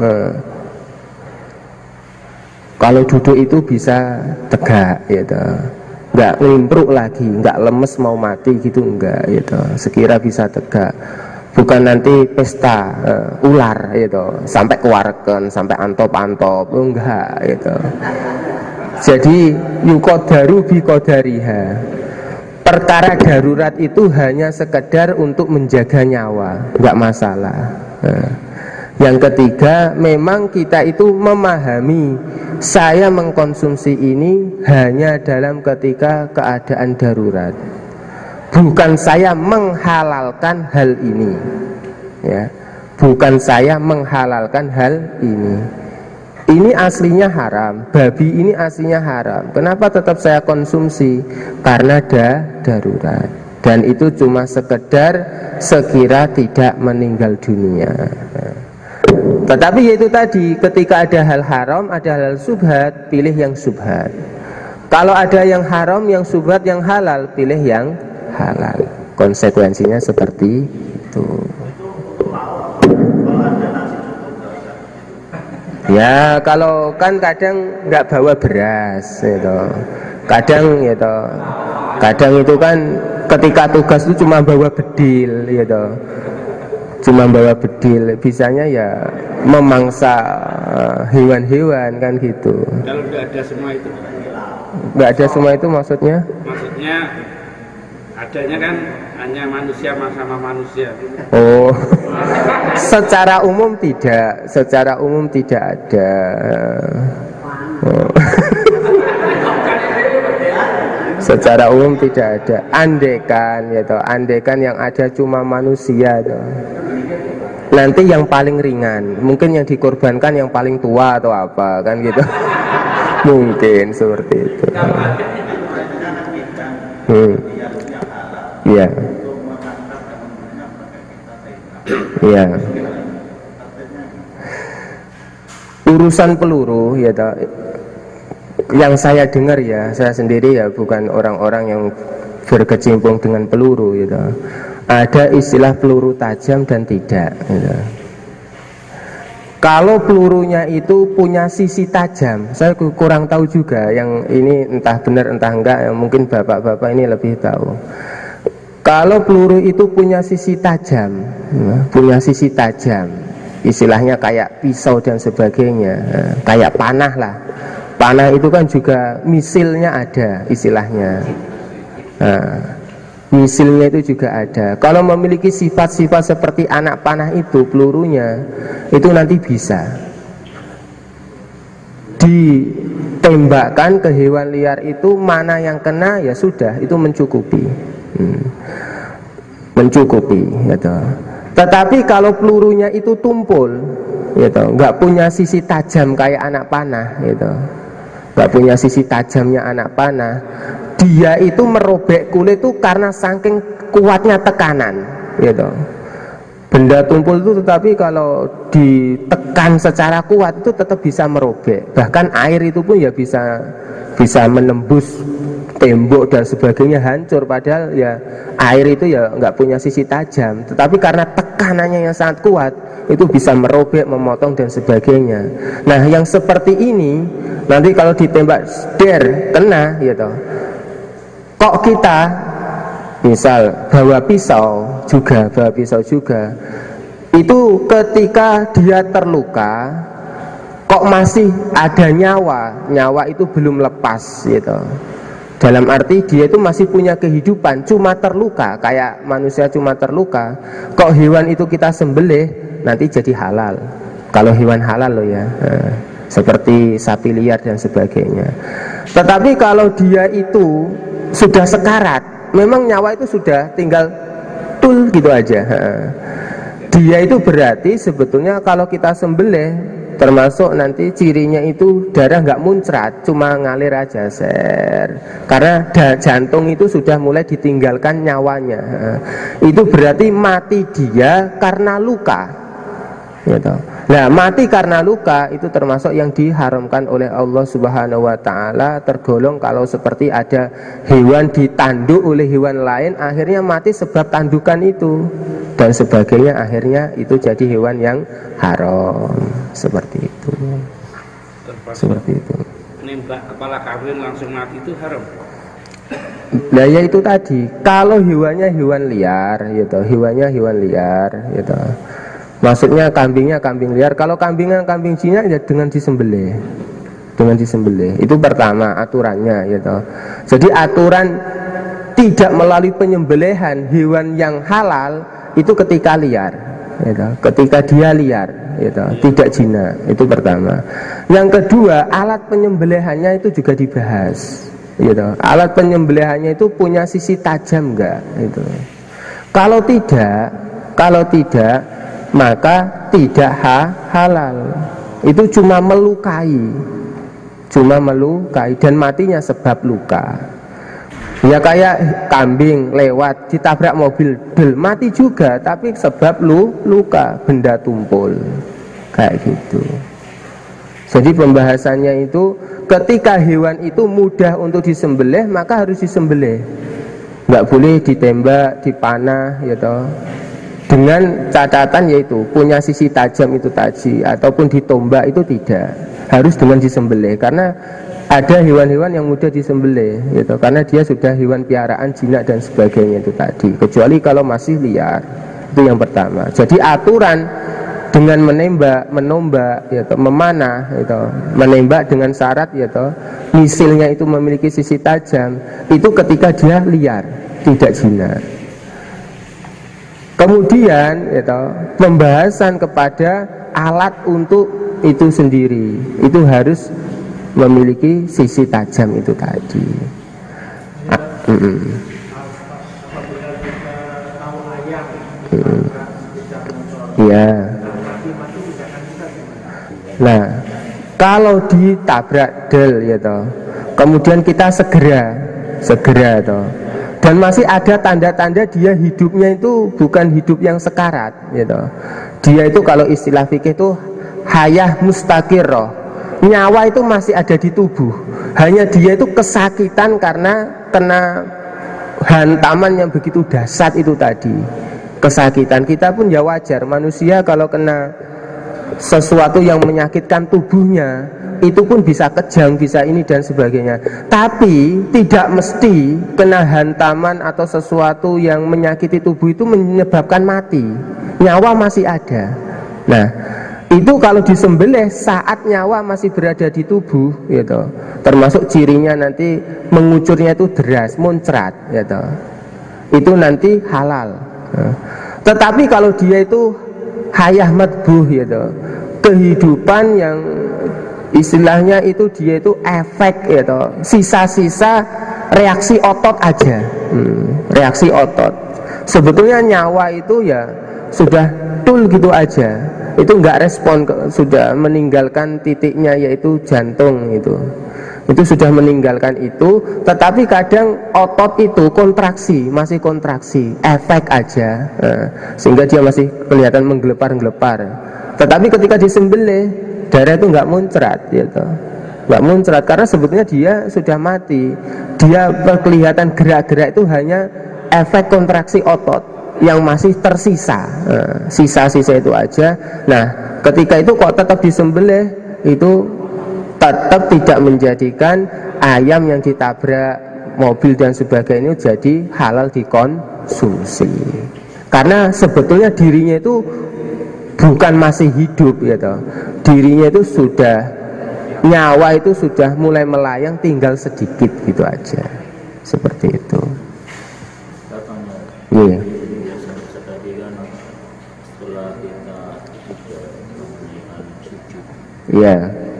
kalau duduk itu bisa tegak ya to. Enggak ngelimpruk lagi, enggak lemes mau mati gitu, enggak ya to. Sekira bisa tegak. Bukan nanti pesta ular gitu, sampai keluarkan, sampai antop-antop, enggak gitu. Jadi yuqadaru bi qadariha. Perkara darurat itu hanya sekedar untuk menjaga nyawa, enggak masalah. Yang ketiga, memang kita itu memahami saya mengkonsumsi ini hanya dalam ketika keadaan darurat. Bukan saya menghalalkan hal ini, ya. Bukan saya menghalalkan hal ini. Ini aslinya haram, babi ini aslinya haram. Kenapa tetap saya konsumsi? Karena darurat. Dan itu cuma sekedar sekira tidak meninggal dunia. Tetapi yaitu tadi, ketika ada hal haram, ada hal subhat, pilih yang subhat. Kalau ada yang haram, yang subhat, yang halal, pilih yang halal. Konsekuensinya seperti itu. Ya kalau kan kadang nggak bawa beras gitu. Kadang gitu. Kadang itu kan ketika tugas itu cuma bawa bedil gitu. Cuma bawa bedil, bisanya ya memangsa hewan-hewan kan gitu. Kalau nggak ada semua itu? Nggak ada semua itu maksudnya? Maksudnya adanya kan hanya manusia sama manusia. Oh, secara umum tidak, secara umum tidak ada. Oh. Secara umum tidak ada. Andekan, ya toh, andekan yang ada cuma manusia, toh. Nanti yang paling ringan, mungkin yang dikorbankan yang paling tua atau apa, kan gitu. Mungkin seperti itu. Iya. Iya. Urusan peluru ya toh, yang saya dengar ya, saya sendiri ya bukan orang-orang yang berkecimpung dengan peluru gitu. Ada istilah peluru tajam dan tidak gitu. Kalau pelurunya itu punya sisi tajam, saya kurang tahu juga, yang ini entah benar entah enggak, yang mungkin bapak-bapak ini lebih tahu. Kalau peluru itu punya sisi tajam, punya sisi tajam, istilahnya kayak pisau dan sebagainya, kayak panah lah. Panah itu kan juga misilnya ada istilahnya. Misilnya itu juga ada. Kalau memiliki sifat-sifat seperti anak panah itu, pelurunya itu nanti bisa ditembakkan ke hewan liar itu, mana yang kena ya sudah, itu mencukupi. Mencukupi gitu. Tetapi kalau pelurunya itu tumpul gitu, nggak punya sisi tajam kayak anak panah gitu, nggak punya sisi tajamnya anak panah, dia itu merobek kulit itu karena saking kuatnya tekanan gitu. Benda tumpul itu, tetapi kalau ditekan secara kuat itu tetap bisa merobek. Bahkan air itu pun ya bisa menembus tembok dan sebagainya, hancur. Padahal ya air itu ya nggak punya sisi tajam, tetapi karena tekanannya yang sangat kuat itu bisa merobek, memotong dan sebagainya. Nah yang seperti ini nanti kalau ditembak kena gitu. Kok kita misal bawa pisau juga itu ketika dia terluka kok masih ada nyawa itu belum lepas gitu. Dalam arti dia itu masih punya kehidupan, cuma terluka, kayak manusia cuma terluka. Kok hewan itu kita sembelih nanti jadi halal. Kalau hewan halal loh ya, seperti sapi liar dan sebagainya. Tetapi kalau dia itu sudah sekarat, memang nyawa itu sudah tinggal tul gitu aja. Dia itu berarti sebetulnya kalau kita sembelih, termasuk nanti cirinya itu darah nggak muncrat, cuma ngalir aja karena jantung itu sudah mulai ditinggalkan nyawanya. Itu berarti mati dia karena luka gitu. Nah, mati karena luka itu termasuk yang diharamkan oleh Allah Subhanahu wa taala, tergolong kalau seperti ada hewan ditanduk oleh hewan lain akhirnya mati sebab tandukan itu dan sebagainya, akhirnya itu jadi hewan yang haram. Seperti itu. Seperti itu. Nembak kepala kambing langsung mati itu haram. Nah, ya itu tadi, kalau hewannya hewan liar gitu, hewannya hewan liar gitu. Maksudnya kambingnya kambing liar. Kalau kambingnya kambing jinak ya dengan disembelih. Dengan disembelih. Itu pertama aturannya gitu. Jadi aturan tidak melalui penyembelihan hewan yang halal itu ketika liar gitu. Ketika dia liar gitu, tidak jinak. Itu pertama. Yang kedua, alat penyembelihannya itu juga dibahas gitu. Alat penyembelihannya itu punya sisi tajam enggak gitu. Kalau tidak maka tidak halal. Itu cuma melukai dan matinya sebab luka. Ya kayak kambing lewat ditabrak mobil, mati juga tapi sebab luka, benda tumpul kayak gitu. Jadi pembahasannya itu ketika hewan itu mudah untuk disembelih maka harus disembelih. Nggak boleh ditembak, dipanah gitu. Dengan catatan yaitu punya sisi tajam itu tadi, ataupun ditombak itu tidak, harus dengan disembelih. Karena ada hewan-hewan yang mudah disembelih gitu, karena dia sudah hewan piaraan, jinak dan sebagainya itu tadi. Kecuali kalau masih liar, itu yang pertama. Jadi aturan dengan menembak, menombak, gitu, memanah, gitu, menembak dengan syarat, gitu, misilnya itu memiliki sisi tajam, itu ketika dia liar, tidak jinak. Kemudian pembahasan kepada alat untuk itu sendiri, itu harus memiliki sisi tajam itu tadi. Ya. Nah, kalau ditabrak del kemudian kita segera dan masih ada tanda-tanda dia hidupnya itu bukan hidup yang sekarat Dia itu kalau istilah fikih itu hayah mustaqirroh, nyawa itu masih ada di tubuh, hanya dia itu kesakitan karena kena hantaman yang begitu dahsyat itu tadi. Kesakitan kita pun ya wajar, manusia kalau kena sesuatu yang menyakitkan tubuhnya itu pun bisa kejang, bisa ini dan sebagainya. Tapi tidak mesti kena hantaman atau sesuatu yang menyakiti tubuh itu menyebabkan mati. Nyawa masih ada. Nah, itu kalau disembelih saat nyawa masih berada di tubuh termasuk cirinya nanti mengucurnya itu deras, muncrat itu nanti halal. Tetapi kalau dia itu hayah madbuh kehidupan yang istilahnya itu dia itu efek sisa-sisa reaksi otot aja, reaksi otot. Sebetulnya nyawa itu ya sudah tul gitu aja, itu enggak respon, sudah meninggalkan titiknya yaitu jantung itu sudah meninggalkan itu. Tetapi kadang otot itu kontraksi, masih kontraksi, efek aja, sehingga dia masih kelihatan menggelepar-gelepar. Tetapi ketika disembelih darah itu nggak muncrat nggak muncrat karena sebetulnya dia sudah mati. Dia kelihatan gerak-gerak itu hanya efek kontraksi otot yang masih tersisa, sisa-sisa itu aja. Nah, ketika itu kok tetap disembelih, itu tetap tidak menjadikan ayam yang ditabrak mobil dan sebagainya jadi halal dikonsumsi. Karena sebetulnya dirinya itu bukan masih hidup dirinya itu sudah, nyawa itu sudah mulai melayang, tinggal sedikit gitu aja. Seperti itu. Iya. Iya.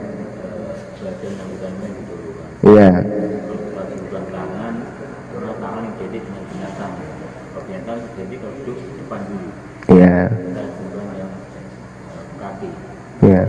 Iya. Iya. Ya.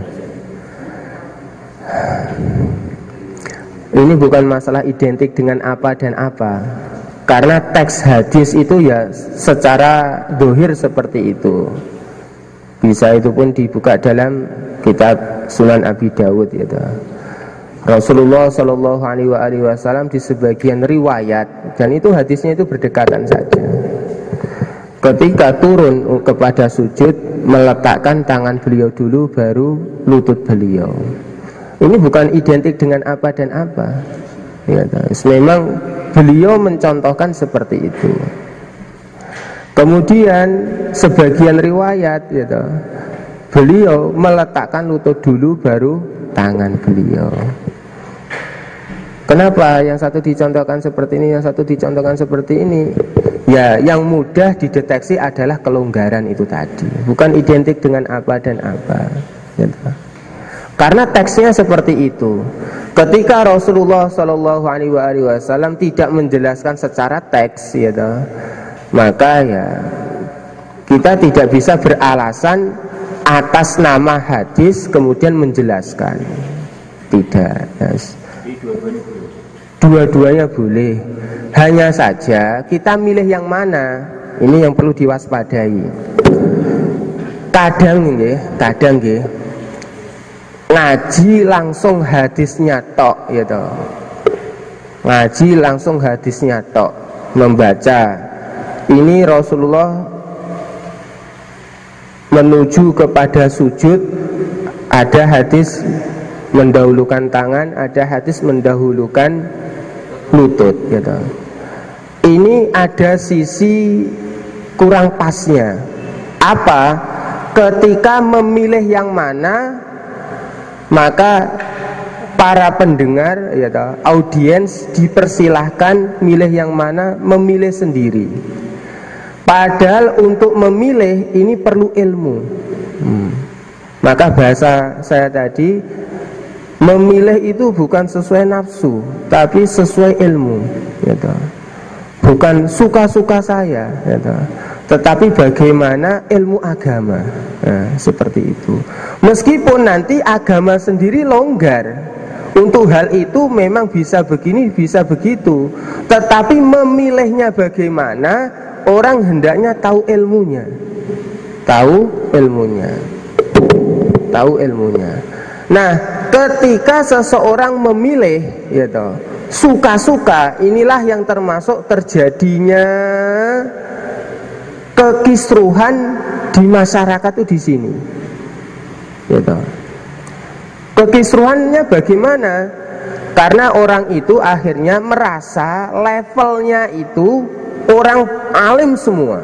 Ini bukan masalah identik dengan apa dan apa, karena teks hadis itu ya secara dohir seperti itu. Bisa itu pun dibuka dalam kitab Sunan Abi Dawud ya. Rasulullah Shallallahu Alaihi Wasallam di sebagian riwayat, dan itu hadisnya itu berdekatan saja, ketika turun kepada sujud meletakkan tangan beliau dulu baru lutut beliau. Ini bukan identik dengan apa dan apa ya, memang beliau mencontohkan seperti itu. Kemudian sebagian riwayat ya, beliau meletakkan lutut dulu baru tangan beliau. Kenapa yang satu dicontohkan seperti ini, yang satu dicontohkan seperti ini? Ya, yang mudah dideteksi adalah kelonggaran itu tadi, bukan identik dengan apa dan apa gitu. Karena teksnya seperti itu. Ketika Rasulullah Shallallahu Alaihi Wasallam tidak menjelaskan secara teks gitu, maka ya kita tidak bisa beralasan atas nama hadis kemudian menjelaskan. Tidak yes. Dua-duanya boleh. Hanya saja kita milih yang mana, ini yang perlu diwaspadai. Kadang nggih, ngaji langsung hadisnya tok ya toh. Ngaji langsung hadisnya tok, membaca ini Rasulullah menuju kepada sujud, ada hadis mendahulukan tangan, ada hadis mendahulukan lutut gitu. Ini ada sisi kurang pasnya. Apa? Ketika memilih yang mana, maka para pendengar ya toh, audiens dipersilahkan milih yang mana, memilih sendiri. Padahal untuk memilih ini perlu ilmu. Maka bahasa saya tadi, memilih itu bukan sesuai nafsu, tapi sesuai ilmu ya toh. Bukan suka-suka saya ya toh, tetapi bagaimana ilmu agama. Nah, seperti itu. Meskipun nanti agama sendiri longgar untuk hal itu, memang bisa begini, bisa begitu, tetapi memilihnya bagaimana, orang hendaknya tahu ilmunya. Tahu ilmunya. Tahu ilmunya. Nah, ketika seseorang memilih ya toh, suka-suka, inilah yang termasuk terjadinya kekisruhan di masyarakat itu di sini. Ya toh. Kekisruhannya bagaimana? Karena orang itu akhirnya merasa levelnya itu orang alim semua,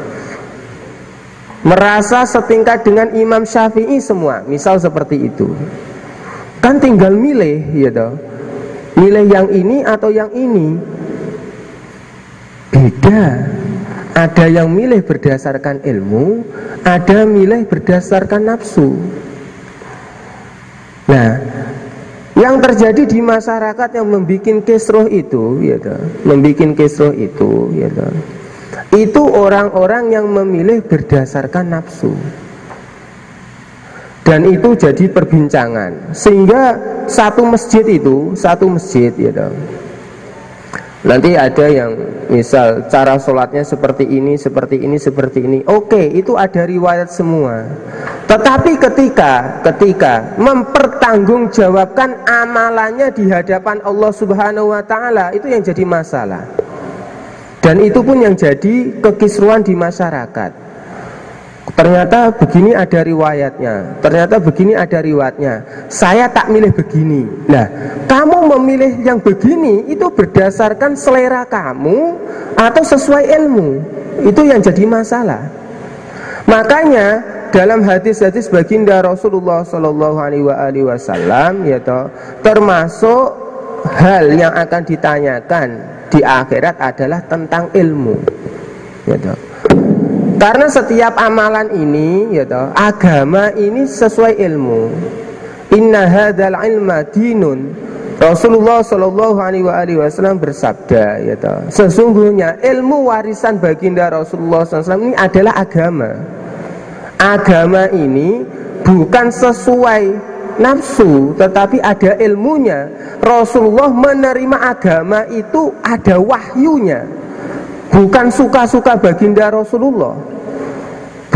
merasa setingkat dengan Imam Syafi'i semua, misal seperti itu. Kan tinggal milih ya toh. Milih yang ini atau yang ini. Beda. Ada yang milih berdasarkan ilmu, ada milih berdasarkan nafsu. Nah, yang terjadi di masyarakat yang membuat kisruh itu ya toh, membuat kisruh itu ya toh, itu orang-orang yang memilih berdasarkan nafsu. Dan itu jadi perbincangan, sehingga satu masjid ya toh, nanti ada yang misal cara sholatnya seperti ini, seperti ini, seperti ini. Oke, itu ada riwayat semua. Tetapi ketika mempertanggungjawabkan amalannya di hadapan Allah Subhanahu wa Ta'ala, itu yang jadi masalah. Dan itu pun yang jadi kekisruhan di masyarakat. Ternyata begini ada riwayatnya, ternyata begini ada riwayatnya, saya tak milih begini. Nah, kamu memilih yang begini itu berdasarkan selera kamu atau sesuai ilmu? Itu yang jadi masalah. Makanya dalam hadis-hadis baginda Rasulullah Shallallahu Alaihi Wasallam ya toh, termasuk hal yang akan ditanyakan di akhirat adalah tentang ilmu ya toh. Karena setiap amalan ini ya toh, agama ini sesuai ilmu. Inna hadzal ilma dinun. Rasulullah Shallallahu Alaihi Wasallam bersabda ya toh, sesungguhnya ilmu warisan baginda Rasulullah SAW ini adalah agama. Agama ini bukan sesuai nafsu, tetapi ada ilmunya. Rasulullah menerima agama itu ada wahyunya, bukan suka-suka baginda Rasulullah,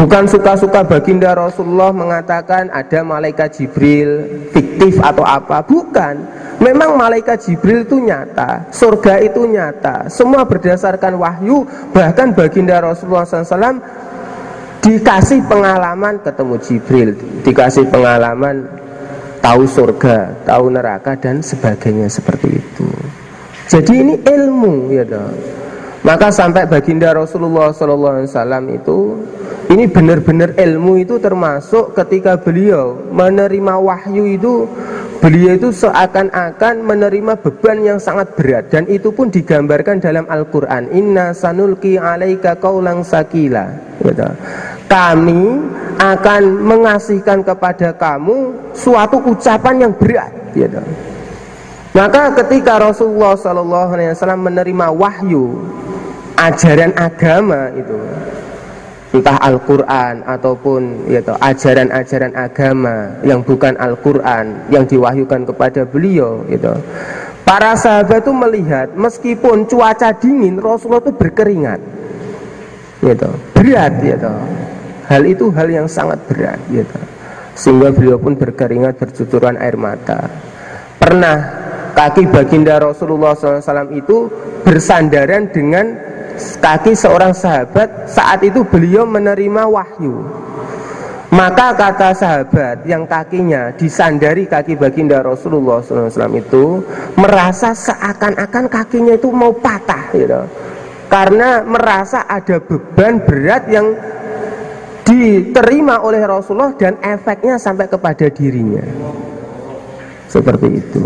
Bukan suka-suka baginda Rasulullah mengatakan ada malaikat Jibril fiktif atau apa, bukan. Memang malaikat Jibril itu nyata, surga itu nyata, semua berdasarkan wahyu. Bahkan baginda Rasulullah SAW dikasih pengalaman ketemu Jibril, dikasih pengalaman tahu surga, tahu neraka dan sebagainya seperti itu. Jadi ini ilmu, ya toh. Maka sampai baginda Rasulullah SAW itu, ini benar-benar ilmu itu termasuk ketika beliau menerima wahyu itu, beliau itu seakan-akan menerima beban yang sangat berat, dan itu pun digambarkan dalam Al-Quran. Inna sanulki alaika qaulan sakila, gitu. Kami akan mengasihkan kepada kamu suatu ucapan yang berat, gitu. Maka ketika Rasulullah SAW menerima wahyu ajaran agama itu, entah Al-Quran ataupun yaitu ajaran-ajaran agama yang bukan Al-Quran yang diwahyukan kepada beliau itu, para sahabat itu melihat meskipun cuaca dingin Rasulullah itu berkeringat gitu, berat gitu. Hal itu hal yang sangat berat gitu. Sehingga beliau pun berkeringat, bercucuran air mata. Pernah kaki baginda Rasulullah SAW itu bersandaran dengan kaki seorang sahabat saat itu beliau menerima wahyu. Maka kata sahabat yang kakinya disandari kaki baginda Rasulullah SAW itu merasa seakan-akan kakinya itu mau patah gitu. Karena merasa ada beban berat yang diterima oleh Rasulullah dan efeknya sampai kepada dirinya. Seperti itu.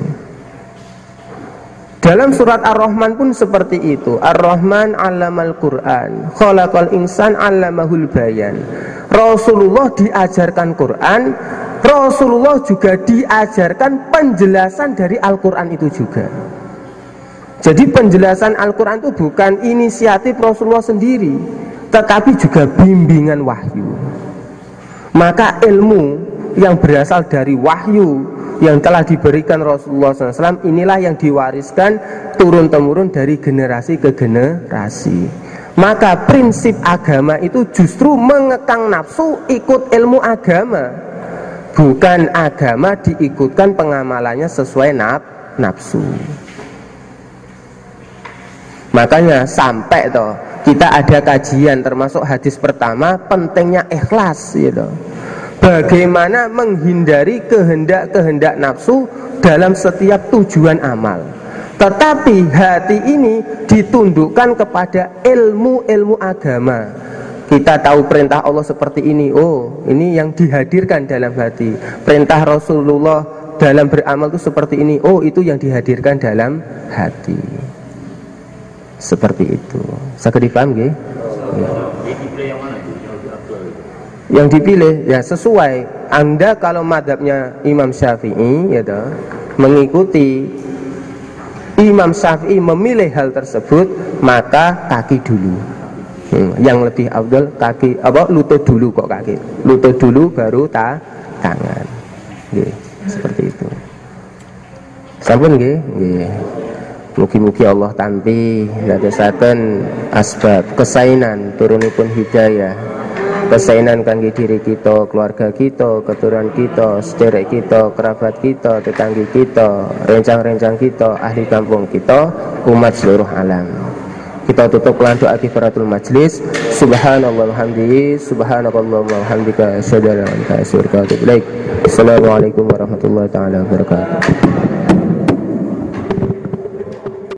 Dalam surat Ar-Rahman pun seperti itu. Ar-Rahman 'allamal Qur'an, khalaqal insan 'allamahul bayan. Rasulullah diajarkan Quran, Rasulullah juga diajarkan penjelasan dari Al-Quran itu juga. Jadi penjelasan Al-Quran itu bukan inisiatif Rasulullah sendiri, tetapi juga bimbingan wahyu. Maka ilmu yang berasal dari wahyu yang telah diberikan Rasulullah SAW inilah yang diwariskan turun-temurun dari generasi ke generasi. Maka prinsip agama itu justru mengekang nafsu ikut ilmu agama, bukan agama diikutkan pengamalannya sesuai nafsu. Makanya sampai toh kita ada kajian termasuk hadis pertama pentingnya ikhlas gitu. Bagaimana menghindari kehendak-kehendak nafsu dalam setiap tujuan amal. Tetapi hati ini ditundukkan kepada ilmu-ilmu agama. Kita tahu perintah Allah seperti ini, oh ini yang dihadirkan dalam hati. Perintah Rasulullah dalam beramal itu seperti ini, oh itu yang dihadirkan dalam hati. Seperti itu. Saya dipaham nggih? Yang dipilih ya sesuai. Anda kalau madhabnya Imam Syafi'i ya toh, mengikuti Imam Syafi'i memilih hal tersebut, maka kaki dulu. Yang lebih afdal kaki, lutut dulu kok kaki. Lutut dulu baru tangan. Nggih, seperti itu. Sampun nggih? Nggih. Mugi-mugi Allah tampi dadosaken asbab kesainan turunipun hidayah. Kesainan kangge diri kita, keluarga kita, keturunan kita, sederek kita, kerabat kita, tetangga kita, rencang-rencang kita, ahli kampung kita, umat seluruh alam. Kita tutup dengan doa kifaratul majlis. Subhanallah walhamdihi, subhanakallah walhamdika, asyhadu an la ilaha illa anta astaghfiruka wa atubu ilaik. Assalamualaikum warahmatullahi taala wabarakatuh.